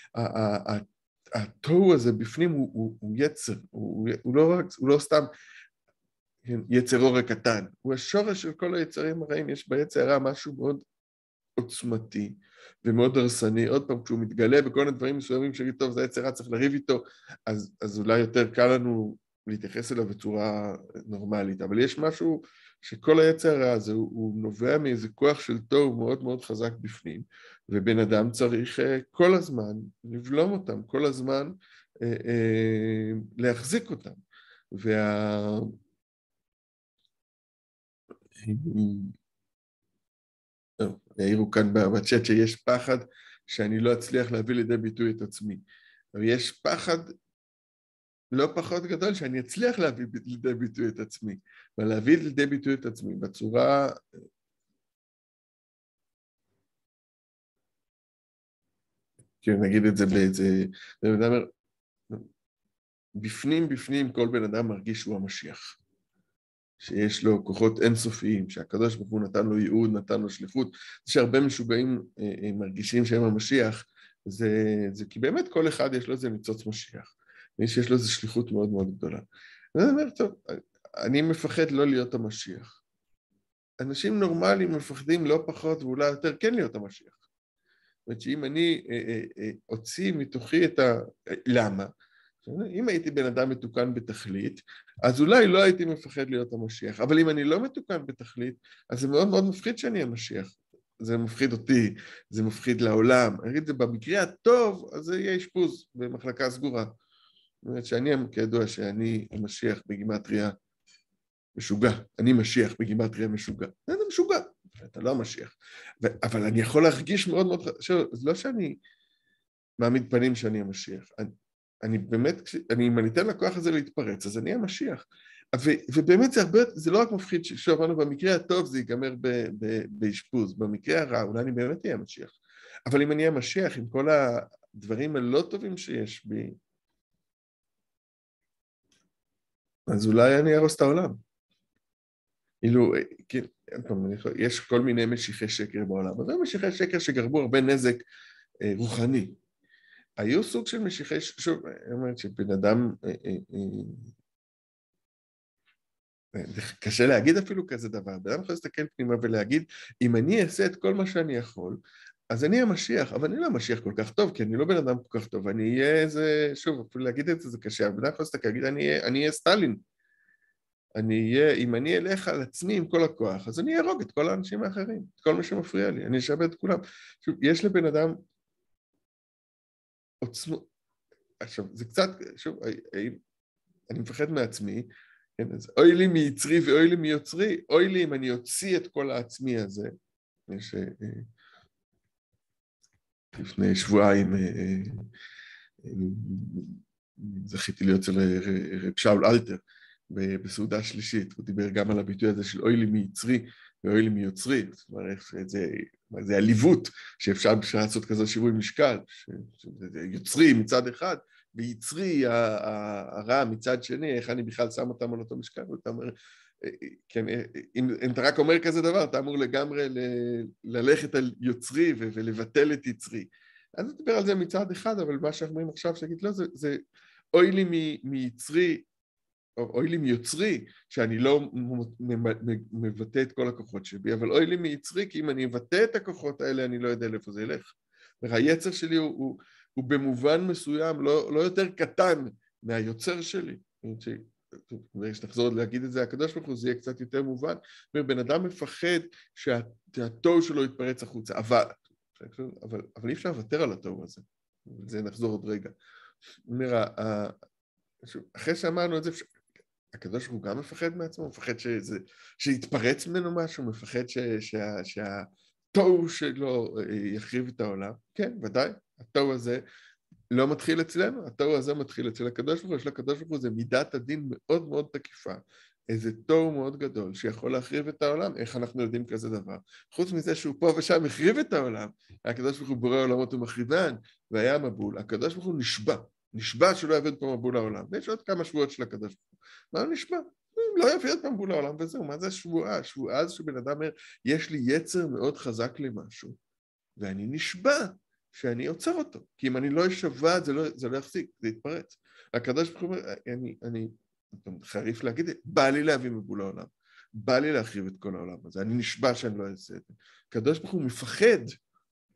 התוהו הזה בפנים הוא, הוא, הוא יצר, הוא, הוא, לא רק, הוא לא סתם יצר אור הקטן, הוא השורש של כל היצרים הרעים. יש ביצר הרע משהו מאוד עוצמתי ומאוד הרסני. עוד פעם, כשהוא מתגלה בכל הדברים מסוימים שגיד, טוב, זה יצר רע, צריך לריב איתו, אז, אז אולי יותר קל לנו להתייחס אליו בצורה נורמלית, אבל יש משהו שכל היצר הרע הזה הוא, הוא נובע מאיזה כוח של תוהו מאוד מאוד חזק בפנים, ובן אדם צריך כל הזמן לבלום אותם, כל הזמן אה, אה, להחזיק אותם. וה... העירו כאן בצ'אט שיש פחד שאני לא אצליח להביא לידי ביטוי את עצמי. אבל יש פחד לא פחות גדול שאני אצליח להביא לידי ביטוי את עצמי, ולהביא לידי ביטוי את עצמי בצורה... כי נגיד את זה באיזה... בן אדם אומר, בפנים בפנים כל בן אדם מרגיש שהוא המשיח. שיש לו כוחות אינסופיים, שהקדוש ברוך הוא נתן לו ייעוד, נתן לו שליחות, זה שהרבה משוגעים אה, מרגישים שהם המשיח, זה, זה כי באמת כל אחד יש לו איזה ניצוץ משיח, ויש לו איזו שליחות מאוד מאוד גדולה. ואני אומר, טוב, אני מפחד לא להיות המשיח. אנשים נורמליים מפחדים לא פחות ואולי יותר כן להיות המשיח. זאת אומרת שאם אני אה, אה, אה, הוציא מתוכי את ה... למה? אם הייתי בן אדם מתוקן בתכלית, אז אולי לא הייתי מפחד להיות המשיח. אבל אם אני לא מתוקן בתכלית, אז זה מאוד מאוד מפחיד שאני המשיח. זה מפחיד אותי, זה מפחיד לעולם. אני אגיד את זה במקרה הטוב, אז זה יהיה אשפוז במחלקה סגורה. זאת אומרת שאני, כידוע שאני המשיח בגימטריה משוגע. אני משיח בגימטריה משוגע. זה משוגע, אתה לא המשיח. אבל אני יכול להרגיש מאוד מאוד... זה לא שאני מעמיד פנים שאני המשיח. אני... אני באמת, אני, אם אני אתן לכוח הזה להתפרץ, אז אני המשיח. ו, ובאמת זה הרבה, זה לא רק מפחיד שאמרנו, במקרה הטוב זה ייגמר באשפוז, במקרה הרע, אולי אני באמת אהיה המשיח. אבל אם אני אהיה המשיח, עם כל הדברים הלא טובים שיש בי, אז אולי אני ארוס את העולם. אילו, כן, יש כל מיני משיחי שקר בעולם, אבל משיחי שקר שגרמו הרבה נזק אה, רוחני. היו סוג של משיחי, שוב, אני אומרת שבן אדם, קשה להגיד אפילו כזה דבר, בן אדם יכול להסתכל פנימה ולהגיד, אם אני אעשה את כל מה שאני יכול, אז אני המשיח, אבל אני לא המשיח כל כך טוב, כי אני לא בן אדם כל כך טוב, אני אהיה איזה, שוב, אפילו להגיד את זה זה קשה, אבל בן אדם יכול להסתכל, להגיד, אני אהיה סטלין, אני אהיה, אם אני אלך על עצמי עם כל הכוח, אז אני ארוג את כל האנשים האחרים, את כל מה שמפריע לי, אני אשאבד את כולם. שוב, יש לבן אדם, עוצמו, עכשיו, זה קצת, שוב, אני מפחד מעצמי, כן, אז אוי לי מיצרי ואוי לי מיוצרי, אוי לי אם אני אוציא את כל העצמי הזה, יש, לפני שבועיים, זכיתי להיות אצל רב שאול אלתר, בסעודה שלישית, הוא דיבר גם על הביטוי הזה של אוי לי מיצרי ואוי לי מיוצרי, זאת אומרת, זה, זה הליוות שאפשר בשביל לעשות כזה שיווי משקל, שזה יוצרי מצד אחד, ויצרי הרע מצד שני, איך אני בכלל שם אותם על אותו משקל, ואתה אומר, כן, אם, אם אתה רק אומר כזה דבר, אתה אמור לגמרי ל, ללכת על יוצרי ו, ולבטל את יצרי. אז אני מדבר על זה מצד אחד, אבל מה שאנחנו אומרים עכשיו, שגיד לא, זה, זה אוי לי מיצרי, אוי לי מיוצרי, שאני לא מבטא את כל הכוחות שבי, אבל אוי לי מיצרי, כי אם אני אבטא את הכוחות האלה, אני לא יודע לאיפה זה ילך. והיצר שלי הוא, הוא, הוא במובן מסוים לא, לא יותר קטן מהיוצר שלי. כשנחזור להגיד את זה, הקדוש ברוך הוא, זה יהיה קצת יותר מובן. בן אדם מפחד שהתוהו שלו יתפרץ החוצה, אבל, אבל, אבל אי אפשר לוותר על התוהו הזה. זה נחזור עוד רגע. אומר, אחרי שאמרנו את זה, הקדוש ברוך הוא גם מפחד מעצמו, הוא מפחד שזה, שיתפרץ ממנו משהו, הוא מפחד ש, שה, שהתוהו שלו יחריב את העולם. כן, ודאי, התוהו הזה לא מתחיל אצלנו, התוהו הזה מתחיל אצל הקדוש ברוך הוא, יש לקדוש ברוך הוא, זה מידת הדין מאוד מאוד תקיפה, איזה תוהו מאוד גדול שיכול להחריב את העולם, איך אנחנו יודעים כזה דבר? חוץ מזה שהוא פה ושם החריב את העולם, הקדוש ברוך הוא בורא עולמות ומחריבן, והיה מבול, הקדוש ברוך הוא נשבע, נשבע שלא יביא עוד פעם מבול לעולם, ויש עוד כמה שבועות של הקדוש ברוך הוא, מה הוא נשבע? לא יביא עוד פעם מבול לעולם, וזהו, מה זה שבועה? שבועה זה שבן אדם אומר, יש לי יצר מאוד חזק למשהו, ואני נשבע שאני עוצר אותו, כי אם אני לא אשבע, זה לא, זה לא יחזיק, זה יתפרץ. הקדוש ברוך הוא אומר, אני, אני, חריף להגיד, בא לי להביא מבול העולם, בא לי להחריב את כל העולם הזה, אני נשבע שאני לא אעשה את זה. הקדוש ברוך הוא מפחד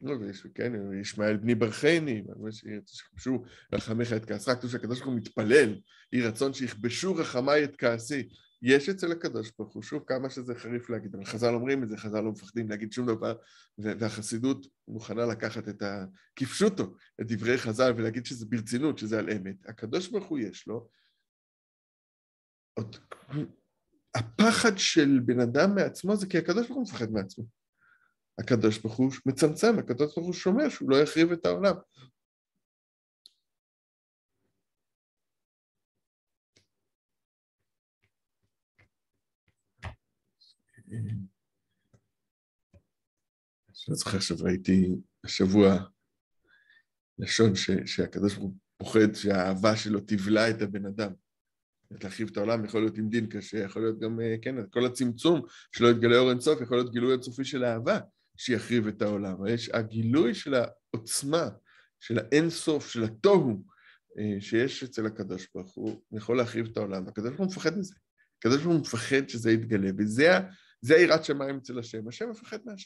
לא, ויש, כן, ישמעאל בני ברכני, שיכבשו רחמך את כעסך, כתוב שהקדוש ברוך הוא מתפלל, יהי רצון שיכבשו רחמיי את כעסי. יש אצל הקדוש ברוך הוא, שוב כמה שזה חריף להגיד, אבל חז"ל אומרים את זה, חז"ל לא מפחדים להגיד שום דבר, והחסידות מוכנה לקחת את ה... כפשוטו, את דברי חז"ל, ולהגיד שזה ברצינות, שזה על אמת. הקדוש ברוך הוא יש לו, עוד... הפחד של בן אדם מעצמו זה כי הקדוש ברוך הוא מפחד מעצמו. הקדוש ברוך הוא מצמצם, הקדוש ברוך הוא שומר שהוא לא יחריב את העולם. אני זוכר שראיתי השבוע לשון ש, שהקדוש ברוך הוא פוחד שהאהבה שלו תבלע את הבן אדם. להחריב את העולם יכול להיות עם דין קשה, יכול להיות גם, כן, כל הצמצום שלא יתגלה אור אינסוף, יכול להיות גילוי אינסופי של האהבה שיחריב את העולם. יש הגילוי של העוצמה, של האינסוף, של התוהו, שיש אצל הקדוש ברוך הוא, יכול להחריב את העולם. הקדוש ברוך הוא מפחד מזה. הקדוש ברוך הוא מפחד שזה יתגלה, וזה זה יראת שמיים אצל השם. השם מפחד מהשם.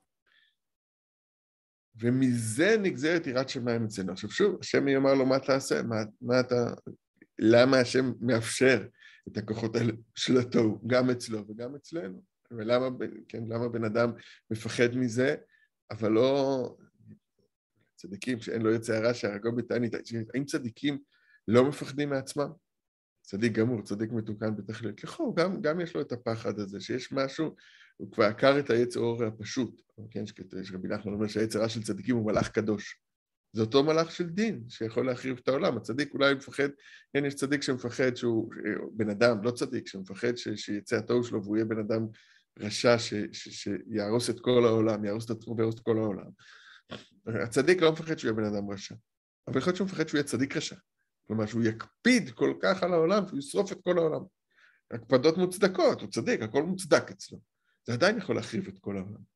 ומזה נגזרת יראת שמיים אצלנו. עכשיו שוב, השם יאמר לו מה תעשה, מה, מה אתה... למה השם מאפשר את הכוחות האלה של התוהו, גם אצלו וגם אצלנו? ולמה, כן, למה בן אדם מפחד מזה, אבל לא... צדיקים שאין לו יצא הרע שהרגו בתענית, האם צדיקים לא מפחדים מעצמם? צדיק גמור, צדיק מתוקן בתכלית, לכו, גם, גם יש לו את הפחד הזה, שיש משהו, הוא כבר עקר את היצר אור הפשוט, כן, שרבי נחמן אומר שהיצר הרע של צדיקים הוא מלאך קדוש. זה אותו מלאך של דין, שיכול להחריב את העולם. הצדיק אולי מפחד, כן, יש צדיק שמפחד שהוא בן אדם, לא צדיק, שמפחד ש, שיצא התוהו שלו, והוא יהיה בן אדם רשע ש, ש, שיהרוס את כל העולם, יהרוס את עצמו ויהרוס את כל העולם. הצדיק לא מפחד שהוא יהיה בן אדם רשע, אבל יכול להיות שהוא מפחד שהוא יהיה צדיק רשע. כלומר, שהוא יקפיד כל כך על העולם, שהוא ישרוף את כל העולם. הקפדות מוצדקות, הוא צדיק, הכל מוצדק אצלו. זה עדיין יכול להחריב את כל העולם.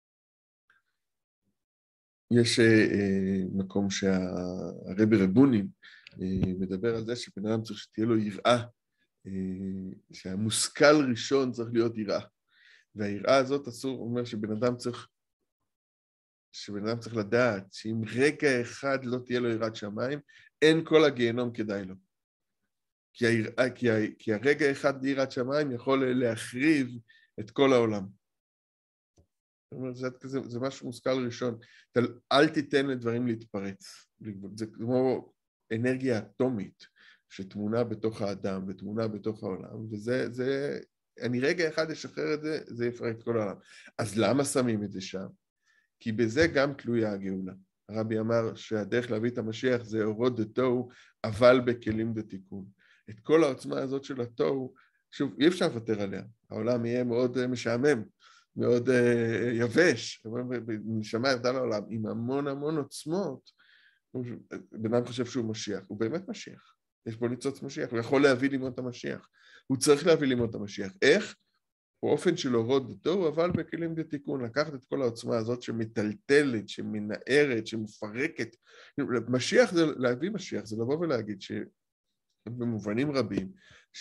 יש אה, מקום שהרבי רבונין אה, מדבר על זה שבן אדם צריך שתהיה לו יראה, אה, שהמושכל ראשון צריך להיות יראה. והיראה הזאת אסור, אומר שבן אדם צריך, שבן אדם צריך לדעת שאם רגע אחד לא תהיה לו יראת שמיים, אין כל הגיהנום כדאי לו. כי, היראה, כי, ה, כי הרגע אחד יראת שמיים יכול להחריב את כל העולם. זאת אומרת, זה, זה, זה משהו מושכל ראשון. אל תיתן לדברים להתפרץ. זה כמו אנרגיה אטומית שתמונה בתוך האדם ותמונה בתוך העולם, וזה, זה, אני רגע אחד אשחרר את זה, זה יפרק את כל העולם. אז למה שמים את זה שם? כי בזה גם תלויה הגאולה. הרבי אמר שהדרך להביא את המשיח זה אורות דתוהו, אבל בכלים דתיקון. את כל העוצמה הזאת של התוהו, שוב, אי אפשר לוותר עליה. העולם יהיה מאוד משעמם, מאוד uh, יבש. נשמה ירדה לעולם עם המון המון עוצמות. בן אדם חושב שהוא משיח, הוא באמת משיח. יש בו ניצוץ משיח, הוא יכול להביא לימוד את המשיח. הוא צריך להביא לימוד את המשיח. איך? באופן של אורות דתוהו, אבל בכלים דתיקון, לקחת את כל העוצמה הזאת שמטלטלת, שמנערת, שמפרקת. משיח זה, להביא משיח, זה לבוא ולהגיד שבמובנים רבים,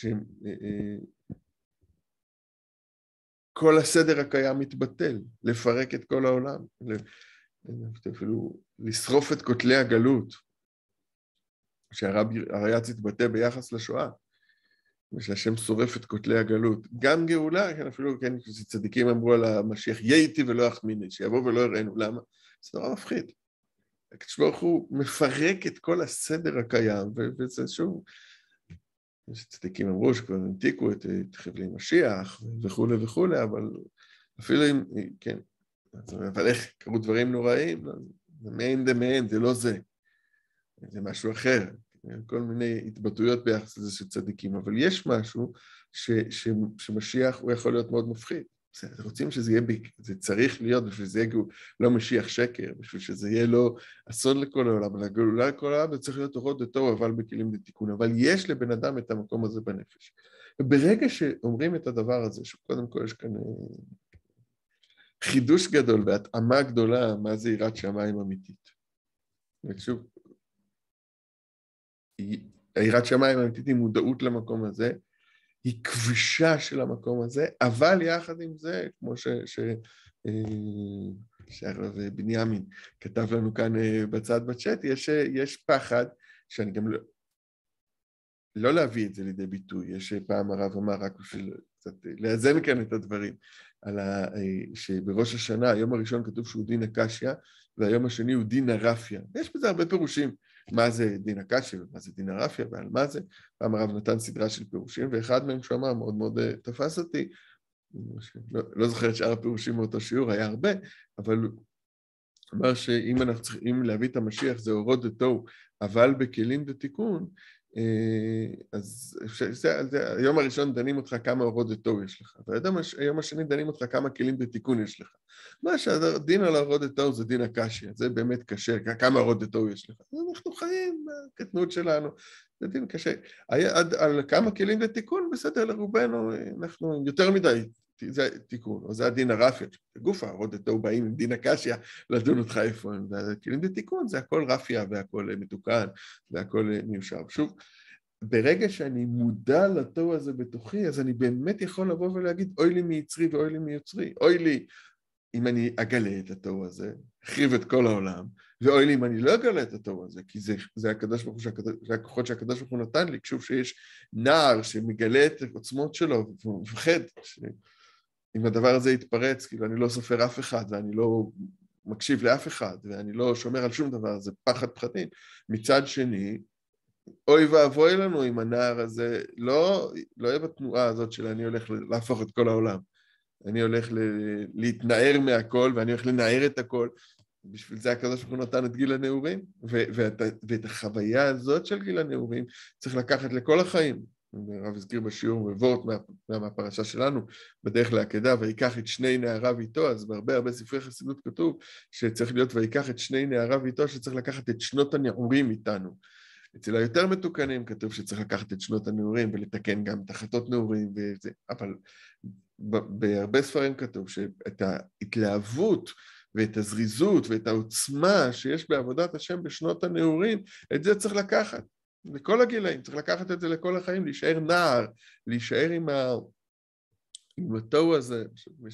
שכל הסדר הקיים מתבטל, לפרק את כל העולם, אפילו לשרוף את כותלי הגלות, שהרבי אריאץ התבטא ביחס לשואה, ושהשם שורף את כותלי הגלות. גם גאולה, כן, אפילו, כן, כשצדיקים אמרו על המשיח, יהיה איתי ולא יחמיני, שיבוא ולא יראינו. למה? זה נורא מפחיד. הקדוש ברוך הוא מפרק את כל הסדר הקיים, וזה שוב, שצדיקים אמרו שכבר הנתיקו את, את חבלי משיח, וכו' וכו', אבל אפילו אם, כן, אבל איך קרו דברים נוראים, זה מעין דה מעין, זה לא זה. זה משהו אחר. כל מיני התבטאויות ביחס לזה של צדיקים, אבל יש משהו ש, ש, שמשיח הוא יכול להיות מאוד מפחיד. רוצים שזה יהיה, זה צריך להיות בשביל שזה יהיה לא משיח שקר, בשביל שזה יהיה לא אסון לכל העולם, אבל הגאולה לכל העולם זה צריך להיות אורות דתוהו, אבל בכלים דתיקון, אבל יש לבן אדם את המקום הזה בנפש. וברגע שאומרים את הדבר הזה, שקודם כל יש כאן חידוש גדול והתאמה גדולה, מה זה יראת שמיים אמיתית. ושוב, יראת שמיים אמיתית היא מודעות למקום הזה, היא כבישה של המקום הזה, אבל יחד עם זה, כמו ש... ש שהרב בנימין כתב לנו כאן בצד בצ'אט, יש, יש פחד שאני גם לא, לא להביא את זה לידי ביטוי. יש פעם הרב אמר רק בשביל קצת לאזן כאן את הדברים, על ה, שבראש השנה, היום הראשון כתוב שהוא דין הקשיא, והיום השני הוא דין הרפיה. יש בזה הרבה פירושים, מה זה דין הקשיא ומה זה דין הרפיה ועל מה זה. פעם הרב נתן סדרה של פירושים, ואחד מהם שהוא אמר מאוד מאוד תפס אותי, לא, לא זוכר את שאר הפירושים מאותו שיעור, היה הרבה, אבל אמר שאם אנחנו צריכים להביא את המשיח זה אורות דתו, אבל בכלים ותיקון, אז זה, זה, היום הראשון דנים אותך כמה אורות דתו יש לך, והיום השני דנים אותך כמה כלים ותיקון יש לך. מה שהדין על אורות דתו זה דין הקשיא, זה באמת קשה, כמה אורות דתו יש לך. אנחנו חיים בקטנות שלנו, זה דין קשה. על, על כמה כלים ותיקון, בסדר לרובנו, אנחנו יותר מדי, זה תיקון, או זה הדין הרפיה, בגוף האורות דתו באים עם דין הקשיא, לדון אותך איפה הם, והכלים ותיקון זה הכל רפיה והכל מתוקן, והכל מיושב. שוב, ברגע שאני מודע לתו הזה בתוכי, אז אני באמת יכול לבוא ולהגיד, אוי לי מיצרי ואוי לי מיוצרי, אוי לי אם אני אגלה את התו הזה, החריב את כל העולם, ואוי לי אם אני לא אגלה את התו הזה, כי זה, זה הקדוש ברוך הוא, זה הכוחות שהקדוש ברוך הוא נתן לי, כשוב שיש נער שמגלה את העוצמות שלו, והוא מפחד, ש... אם הדבר הזה יתפרץ, כאילו אני לא סופר אף אחד, ואני לא מקשיב לאף אחד, ואני לא שומר על שום דבר, זה פחד פחדים. מצד שני, אוי ואבוי לנו אם הנער הזה לא, לא יהיה בתנועה הזאת של אני הולך להפוך את כל העולם. אני הולך להתנער מהכל, ואני הולך לנער את הכל. בשביל זה הקדוש ברוך הוא נתן את גיל הנעורים, ואת, ואת החוויה הזאת של גיל הנעורים צריך לקחת לכל החיים. הרב הזכיר בשיעור מבואות מה, מהפרשה שלנו, בדרך לעקדה, ויקח את שני נעריו איתו, אז בהרבה הרבה ספרי חסידות כתוב שצריך להיות ויקח את שני נעריו איתו, שצריך לקחת את שנות הנעורים איתנו. אצל היותר מתוקנים כתוב שצריך לקחת את שנות הנעורים ולתקן גם את החטאות נעורים וזה, אבל בהרבה ספרים כתוב שאת ההתלהבות ואת הזריזות ואת העוצמה שיש בעבודת השם בשנות הנעורים, את זה צריך לקחת. לכל הגילאים, צריך לקחת את זה לכל החיים, להישאר נער, להישאר עם, ה... עם התו הזה, מי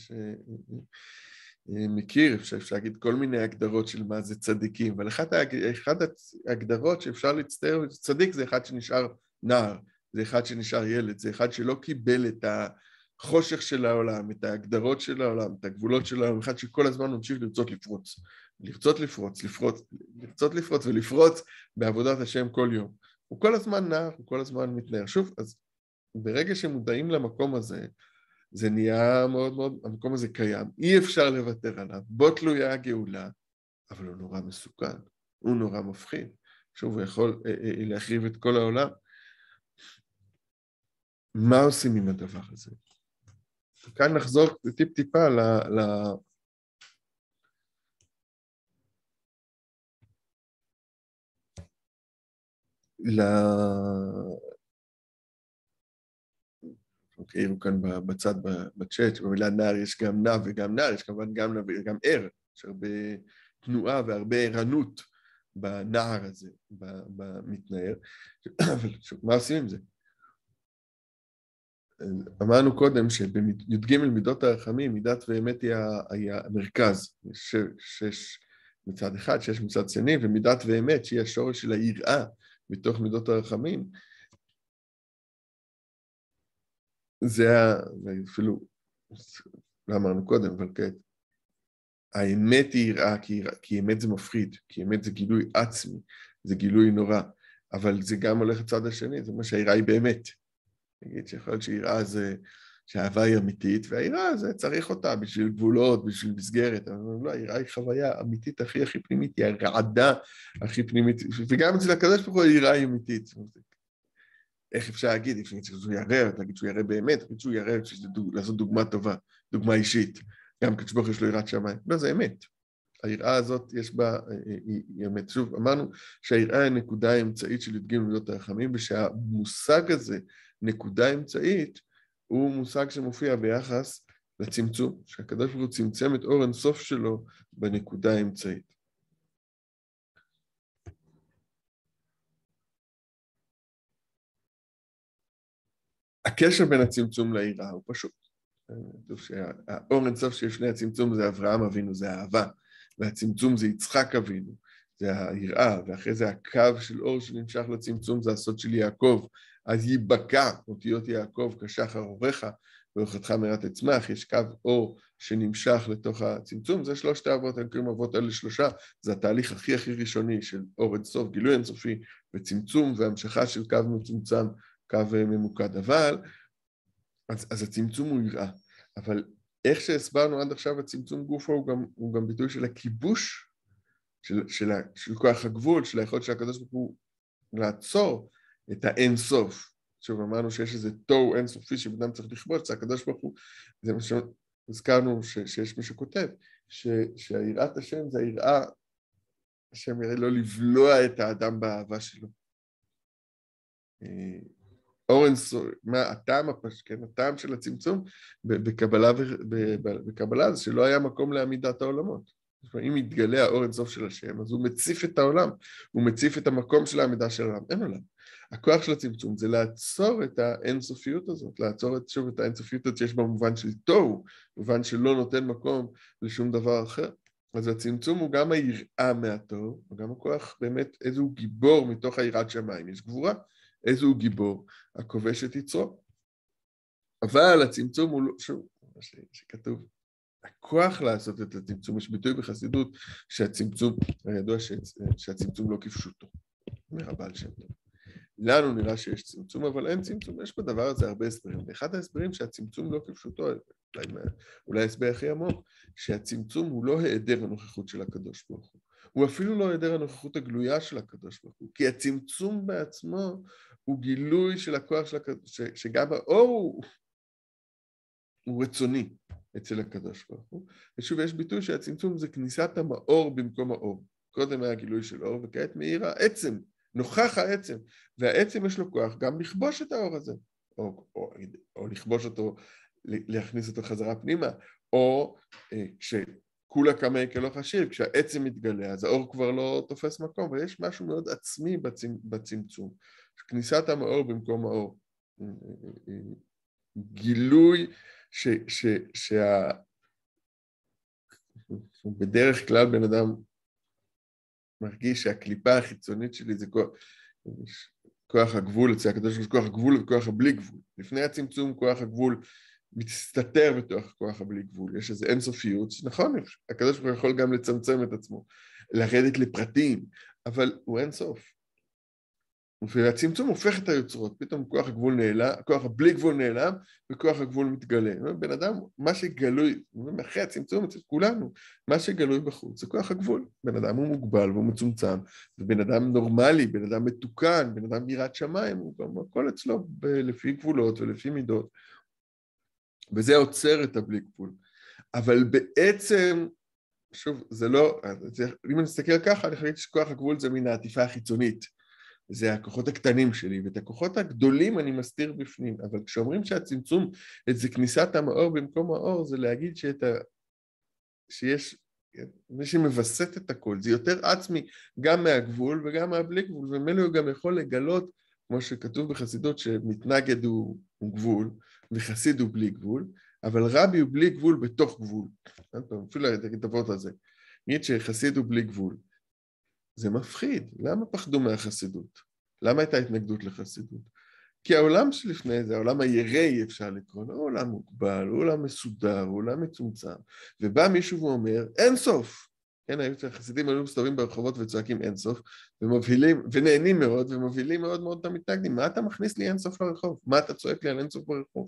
שמכיר, אפשר להגיד כל מיני הגדרות של מה זה צדיקים, אבל אחת ההגדרות שאפשר להצטער, צדיק זה אחד שנשאר נער, זה אחד שנשאר ילד, זה אחד שלא קיבל את החושך של העולם, את ההגדרות של העולם, את הגבולות של העולם, אחד שכל הזמן ממשיך לרצות לפרוץ, לרצות לפרוץ, לפרוץ, לרצות לפרוץ ולפרוץ בעבודת השם כל יום. הוא כל הזמן נער, הוא כל הזמן מתנער. שוב, אז ברגע שמודעים למקום הזה, זה נהיה מאוד מאוד, המקום הזה קיים, אי אפשר לוותר עליו, בו תלויה הגאולה, אבל הוא נורא מסוכן, הוא נורא מפחיד. שוב, הוא יכול אה, אה, להחריב את כל העולם. מה עושים עם הדבר הזה? כאן נחזור טיפ-טיפה ל... ל... ל... אוקיי, הוא כאן בצד, בצ'אט, במילה נער יש גם נע וגם נער, יש כמובן גם נע וגם ער, יש הרבה תנועה והרבה ערנות בנער הזה, במתנער. אבל מה עושים עם זה? אמרנו קודם שבי"ג מידות הרחמים, מידת ואמת היא המרכז, שיש מצד אחד, שיש מצד שני, ומידת ואמת שהיא השורש של היראה בתוך מידות הרחמים, זה אפילו, לא אמרנו קודם, אבל כעת, האמת היא יראה, כי, כי אמת זה מפחיד, כי אמת זה גילוי עצמי, זה גילוי נורא, אבל זה גם הולך לצד השני, זה מה שהיראה היא באמת. נגיד שיכול להיות שיראה זה, שהאהבה היא אמיתית, והיראה זה צריך אותה בשביל גבולות, בשביל מסגרת, אבל לא, היראה היא חוויה אמיתית הכי הכי פנימית, היא הרעדה הכי פנימית, וגם אצל הקדוש ברוך הוא היראה היא אמיתית. איך אפשר להגיד, אפשר להגיד שהוא יראה, להגיד שהוא יראה באמת, להגיד שהוא יראה, לעשות דוגמה טובה, דוגמה אישית, גם הקדוש ברוך הוא יש לו יראת שמיים. לא, זה אמת. היראה הזאת יש בה, היא, היא אמת. שוב, אמרנו שהיראה היא נקודה האמצעית של י"ג מידות הרחמים, ושהמושג הזה, נקודה אמצעית, הוא מושג שמופיע ביחס לצמצום, שהקדוש ברוך הוא צמצם את אור אינסוף שלו בנקודה האמצעית. הקשר בין הצמצום ליראה הוא פשוט. האור אינסוף של שני הצמצום זה אברהם אבינו, זה האהבה. והצמצום זה יצחק אבינו, זה היראה, ואחרי זה הקו של אור שנמשך לצמצום, זה הסוד של יעקב, אז ייבקע אותיות יעקב כשחר אורך, ואוכתך מרת תצמח, יש קו אור שנמשך לתוך הצמצום, זה שלושת האבות, הם קוראים אבות אלה שלושה, זה התהליך הכי הכי ראשוני של אור אינסוף, גילוי אינסופי, וצמצום והמשכה של קו מצומצם, קו ממוקד, אבל, אז, אז הצמצום הוא יראה, אבל איך שהסברנו עד עכשיו, הצמצום גופו הוא גם, הוא גם ביטוי של הכיבוש, של, של, של כוח הגבול, של היכולת של הקדוש ברוך הוא לעצור את האינסוף. שוב, אמרנו שיש איזה תוהו אינסופי שבאדם צריך לכבוש, זה הקדוש ברוך הוא, זה מה שהזכרנו ש, שיש מי שכותב, ש, שהיראת השם זה היראה, השם יראה לא לבלוע את האדם באהבה שלו. אור אינסוף, מה הטעם, כן, הטעם של הצמצום בקבלה, בקבלה זה שלא היה מקום לעמידת העולמות. אם יתגלה האור אינסוף של השם, אז הוא מציף את העולם, הוא מציף את המקום של העמידה של העולם, אין עולם. הכוח של הצמצום זה לעצור את האינסופיות הזאת, לעצור את, שוב את האינסופיות הזאת שיש במובן של תוהו, במובן שלא נותן מקום לשום דבר אחר. אז הצמצום הוא גם היראה מהתוהו, וגם הכוח באמת איזהו גיבור מתוך היראת שמיים, יש גבורה, איזהו גיבור, הכובש את יצרו. אבל הצמצום הוא לא, שוב, מה שכתוב, הכוח לעשות את הצמצום, יש ביטוי בחסידות שהצמצום, הידוע שהצמצום לא כפשוטו, אומר הבעל שם טוב. לנו נראה שיש צמצום, אבל אין צמצום, יש בדבר הזה הרבה הסברים. ואחד ההסברים שהצמצום לא כפשוטו, אולי, אולי ההסבר הכי עמוק, שהצמצום הוא לא היעדר הנוכחות של הקדוש ברוך הוא, הוא אפילו לא היעדר הנוכחות הגלויה של הקדוש ברוך הוא, כי הצמצום בעצמו הוא גילוי של הכוח של הקדוש, שגם האור הוא, הוא רצוני אצל הקדוש ברוך הוא. ושוב, יש ביטוי שהצמצום זה כניסת המאור במקום האור. קודם היה גילוי של אור, וכעת מאיר העצם, נוכח העצם, והעצם יש לו כוח גם לכבוש את האור הזה, או, או, או לכבוש אותו, להכניס אותו חזרה פנימה, או אה, כשכולה קמא כלא חשיב, כשהעצם מתגלה, אז האור כבר לא תופס מקום, ויש משהו מאוד עצמי בצמצ... בצמצום, כניסת המאור במקום האור, גילוי ש... ש... שה... בדרך כלל בן אדם מרגיש שהקליפה החיצונית שלי זה כוח, כוח הגבול, אצל הקדוש ברוך הוא כוח הגבול וכוח הבלי גבול. לפני הצמצום כוח הגבול מסתתר בתוך כוח הבלי גבול. יש איזו אינסופיות, נכון, הקדוש ברוך הוא יכול גם לצמצם את עצמו, לרדת לפרטים, אבל הוא אינסוף. והצמצום הופך את היוצרות, פתאום כוח הגבול נעלם, כוח הבלי גבול נעלם, וכוח הגבול מתגלה. בן אדם, מה שגלוי, אחרי הצמצום אצל כולנו, מה שגלוי בחוץ, זה כוח הגבול. בן אדם הוא מוגבל והוא מצומצם, ובן אדם נורמלי, בן אדם מתוקן, בן אדם יראת שמיים, הוא גם הכל אצלו ב- לפי גבולות ולפי מידות. וזה עוצר את הבלי גבול. אבל בעצם, שוב, זה לא, אם אני מסתכל ככה, אני חושב שכוח הגבול זה מן העטיפה החיצונית. זה הכוחות הקטנים שלי, ואת הכוחות הגדולים אני מסתיר בפנים, אבל כשאומרים שהצמצום, זה כניסת המאור במקום האור, זה להגיד שאת ה... שיש, מי שמבסט את הכל, זה יותר עצמי גם מהגבול וגם מהבלי גבול, ומילא הוא גם יכול לגלות, כמו שכתוב בחסידות, שמתנגד הוא, הוא גבול, וחסיד הוא בלי גבול, אבל רבי הוא בלי גבול בתוך גבול. אפילו תגיד על זה, נגיד שחסיד הוא בלי גבול, זה מפחיד. למה פחדו מהחסידות? למה הייתה התנגדות לחסידות? כי העולם שלפני זה, העולם היראי אפשר לקרוא, הוא עולם מוגבל, הוא עולם מסודר, הוא עולם מצומצם, ובא מישהו ואומר, אין סוף. כן, החסידים היו מסתובבים ברחובות וצועקים אין סוף, ומבהילים, ונהנים מאוד, ומבהילים מאוד מאוד את המתנגדים. מה אתה מכניס לי אין סוף לרחוב? מה אתה צועק לי על אין סוף ברחוב?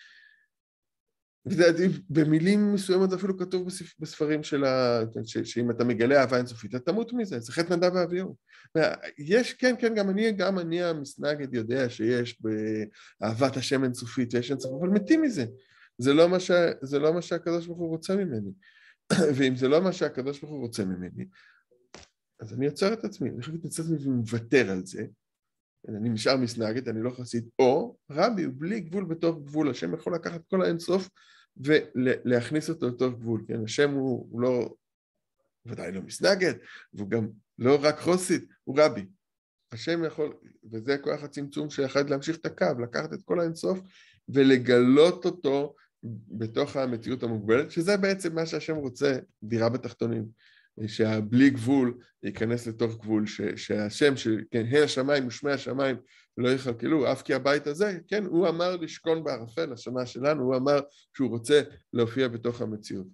במילים מסוימות זה אפילו כתוב בספרים של ה... שאם אתה מגלה אהבה אינסופית, אתה תמות מזה, זה חטא נדב ואביהו. יש, כן, כן, גם אני, גם אני המסנגד יודע שיש באהבת השם אינסופית, ויש אינסופית, אבל מתים מזה. זה לא מה ש... זה לא מה שהקדוש ברוך הוא רוצה ממני. ואם זה לא מה שהקדוש ברוך הוא רוצה ממני, אז אני יוצר את עצמי, אני חושב את עצמי ומוותר על זה, אני נשאר מסנגד, אני לא חסיד, או רבי הוא בלי גבול בתוך גבול, השם יכול לקחת כל האינסוף ולהכניס אותו לתוך גבול, כן, השם הוא, הוא לא, ודאי לא מסנגד, והוא גם לא רק חסיד, הוא רבי. השם יכול, וזה כוח הצמצום שיכול להמשיך את הקו, לקחת את כל האינסוף ולגלות אותו בתוך המציאות המוגבלת, שזה בעצם מה שהשם רוצה, דירה בתחתונים. שהבלי גבול ייכנס לתוך גבול, ש, שהשם, שכן, ה' השמיים ושמי השמיים לא יכלכלו, אף כי הבית הזה, כן, הוא אמר לשכון בערפל, השנה שלנו, הוא אמר שהוא רוצה להופיע בתוך המציאות.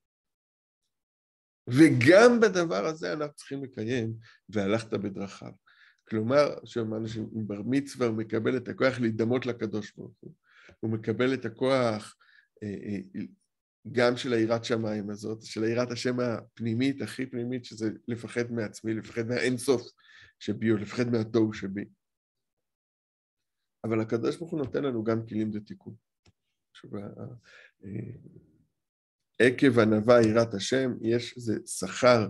וגם בדבר הזה אנחנו צריכים לקיים, והלכת בדרכיו. כלומר, שאומרנו שעם בר מצווה הוא מקבל את הכוח להידמות לקדוש ברוך הוא. הוא מקבל את הכוח גם של היראת שמיים הזאת, של היראת השם הפנימית, הכי פנימית, שזה לפחד מעצמי, לפחד מהאינסוף שבי, או לפחד מהתוהו שבי. אבל הקדוש ברוך הוא נותן לנו גם כלים לתיקון. שוב, עקב ענווה יראת השם, יש איזה שכר,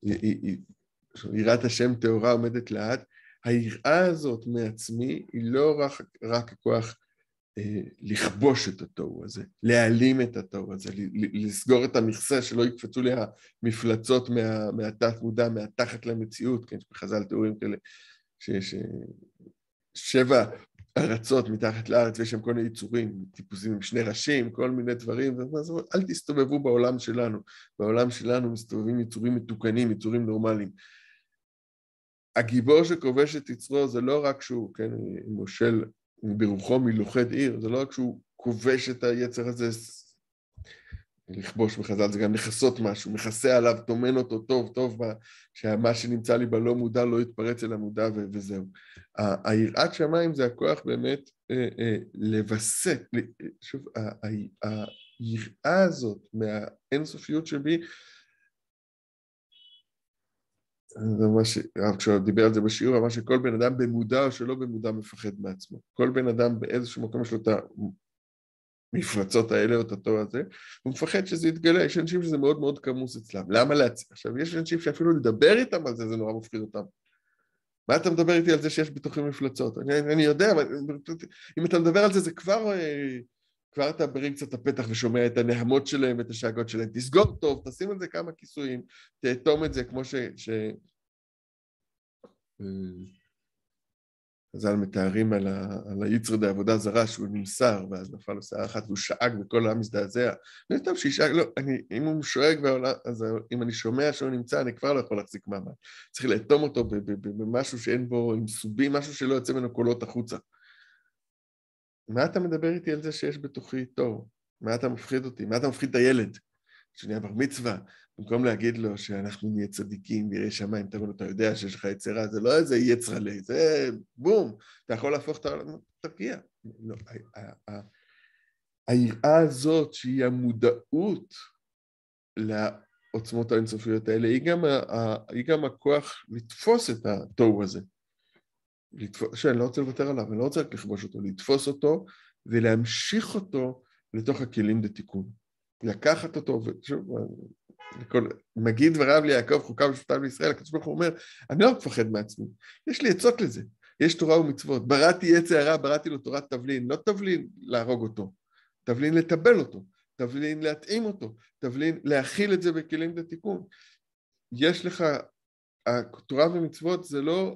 יראת השם טהורה עומדת לאט, היראה הזאת מעצמי היא לא רק, רק הכוח אה, לכבוש את התוהו הזה, להעלים את התוהו הזה, לסגור את המכסה שלא יקפצו לי המפלצות מה, מהתת מודע, מהתחת למציאות, כן, בחז"ל תיאורים כאלה, שיש שבע ארצות מתחת לארץ, ויש שם כל מיני יצורים, טיפוסים עם שני ראשים, כל מיני דברים, אל תסתובבו בעולם שלנו, בעולם שלנו מסתובבים יצורים מתוקנים, יצורים נורמליים. הגיבור שכובש את יצרו זה לא רק שהוא, כן, מושל ברוחו מלוכד עיר, זה לא רק שהוא כובש את היצר הזה, לכבוש בחז"ל, זה גם לכסות משהו, מכסה עליו, תומן אותו טוב, טוב, שמה שנמצא לי בלא מודע לא יתפרץ אל המודע וזהו. היראת שמיים זה הכוח באמת לבסט, שוב, היראה הזאת מהאינסופיות שבי, זה מה ש... כשהוא דיבר על זה בשיעור, אמר שכל בן אדם במודע או שלא במודע מפחד מעצמו. כל בן אדם באיזשהו מקום יש לו את המפרצות האלה או את התור הזה, הוא מפחד שזה יתגלה. יש אנשים שזה מאוד מאוד כמוס אצלם. למה להציע? עכשיו, יש אנשים שאפילו לדבר איתם על זה, זה נורא מפחיד אותם. מה אתה מדבר איתי על זה שיש בתוכי מפלצות? אני, אני יודע, אבל אם אתה מדבר על זה, זה כבר... כבר אתה ברים קצת הפתח ושומע את הנהמות שלהם ואת השאגות שלהם. תסגור טוב, תשים על זה כמה כיסויים, תאטום את זה כמו ש... ש... חז"ל מתארים על, ה... על היצר דעבודה זרה שהוא נמסר, ואז נפל לו שערה אחת והוא שאג וכל העם מזדעזע. אני טוב שישאג, לא, אני, אם הוא שואג בעולם, אז אם אני שומע שהוא נמצא, אני כבר לא יכול להחזיק מעמד. צריך לאטום אותו במשהו שאין בו, עם סובים, משהו שלא יוצא ממנו קולות החוצה. מה אתה מדבר איתי על זה שיש בתוכי תור? מה אתה מפחיד אותי? מה אתה מפחיד את הילד? שנהיה בר מצווה, במקום להגיד לו שאנחנו נהיה צדיקים וירא שמיים, תראו לו, אתה יודע שיש לך יצרה, זה לא איזה יצרה לי, זה בום, אתה יכול להפוך את העולם, תרגיע. לא, היראה הזאת שהיא המודעות לעוצמות האינסופיות האלה, היא גם, היא גם הכוח לתפוס את התור הזה. שאני לא רוצה לוותר עליו, אני לא רוצה רק לכבוש אותו, לתפוס אותו ולהמשיך אותו לתוך הכלים לתיקון. לקחת אותו, ושוב, מגיד דבריו ליעקב חוקיו ושפטיו לישראל, הקדוש ברוך הוא אומר, אני לא מפחד מעצמי, יש לי עצות לזה, יש תורה ומצוות, בראתי עץ הערה, בראתי לו תורת תבלין, לא תבלין להרוג אותו, תבלין לטבל אותו, תבלין להתאים אותו, תבלין להכיל את זה בכלים לתיקון. יש לך, התורה ומצוות זה לא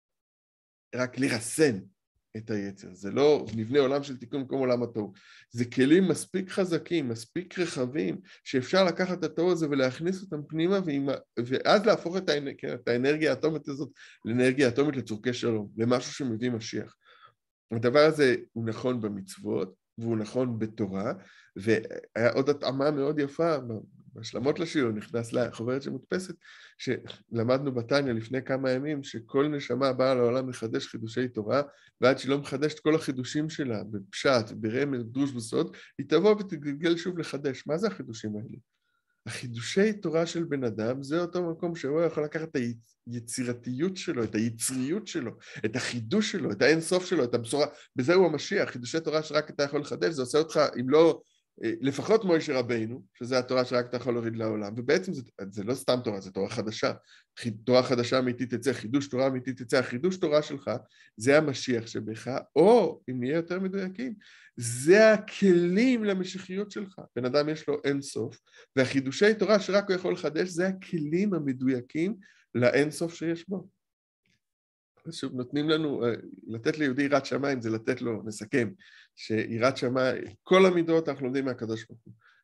רק לרסן את היצר, זה לא נבנה עולם של תיקון במקום עולם התוהו, זה כלים מספיק חזקים, מספיק רחבים, שאפשר לקחת את התוהו הזה ולהכניס אותם פנימה, ועם, ואז להפוך את, האנ... את האנרגיה האטומית הזאת לאנרגיה אטומית לצורכי שלום, למשהו שמביא משיח. הדבר הזה הוא נכון במצוות, והוא נכון בתורה, והיה עוד התאמה מאוד יפה, בהשלמות לשיעור נכנס לחוברת שמודפסת, שלמדנו בתניא לפני כמה ימים, שכל נשמה באה לעולם לחדש חידושי תורה, ועד שהיא לא מחדשת כל החידושים שלה, בפשט, ברמז, בדרוש בסוד, היא תבוא ותגלגל שוב לחדש. מה זה החידושים האלה? החידושי תורה של בן אדם, זה אותו מקום שהוא יכול לקחת את היצירתיות שלו, את היצריות שלו, את החידוש שלו, את האינסוף שלו, את הבשורה, וזהו המשיח, חידושי תורה שרק אתה יכול לחדש, זה עושה אותך, אם לא, לפחות מוישה רבינו, שזה התורה שרק אתה יכול להוריד לעולם, ובעצם זה, זה לא סתם תורה, זה תורה חדשה, תורה חדשה אמיתית תצא, חידוש תורה אמיתית תצא, החידוש תורה שלך, זה המשיח שבך, או אם נהיה יותר מדויקים, זה הכלים למשיחיות שלך. בן אדם יש לו אין סוף, והחידושי תורה שרק הוא יכול לחדש, זה הכלים המדויקים לאין סוף שיש בו. אז שוב, נותנים לנו, לתת ליהודי יראת שמיים, זה לתת לו, נסכם, שיראת שמיים, כל המידות אנחנו לומדים מהקדוש ברוך הוא.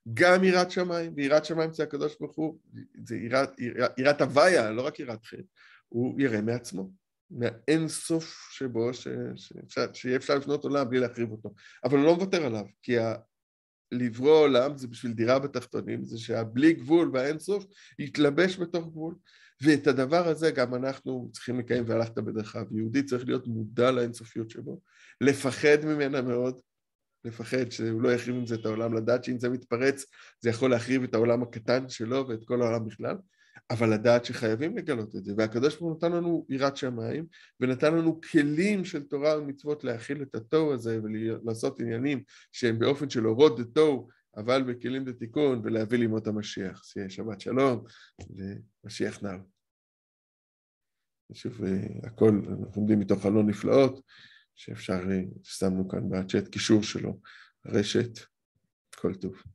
גם יראת שמיים, ויראת שמיים זה הקדוש ברוך הוא, זה יראת, יראת, יראת הוויה, לא רק יראת חטא, הוא ירא מעצמו, מהאין סוף שבו, ש, שאפשר, שיהיה אפשר לבנות עולם בלי להחריב אותו, אבל הוא לא מוותר עליו, כי ה... לברוא עולם זה בשביל דירה בתחתונים, זה שהבלי גבול והאין סוף יתלבש בתוך גבול, ואת הדבר הזה גם אנחנו צריכים לקיים והלכת בדרכיו. יהודי צריך להיות מודע לאינסופיות שבו, לפחד ממנה מאוד, לפחד שהוא לא יחריב עם זה את העולם, לדעת שאם זה מתפרץ, זה יכול להחריב את העולם הקטן שלו ואת כל העולם בכלל, אבל לדעת שחייבים לגלות את זה, והקדוש ברוך הוא נתן לנו יראת שמיים, ונתן לנו כלים של תורה ומצוות להכיל את התוהו הזה, ולעשות עניינים שהם באופן של אורות דתוהו, אבל בכלים דתיקון, ולהביא לימות המשיח. שיהיה שבת שלום, ומשיח נער. שוב, הכל, אנחנו עומדים מתוך חלון נפלאות, שאפשר, שמנו כאן בצ'אט קישור שלו, רשת, כל טוב.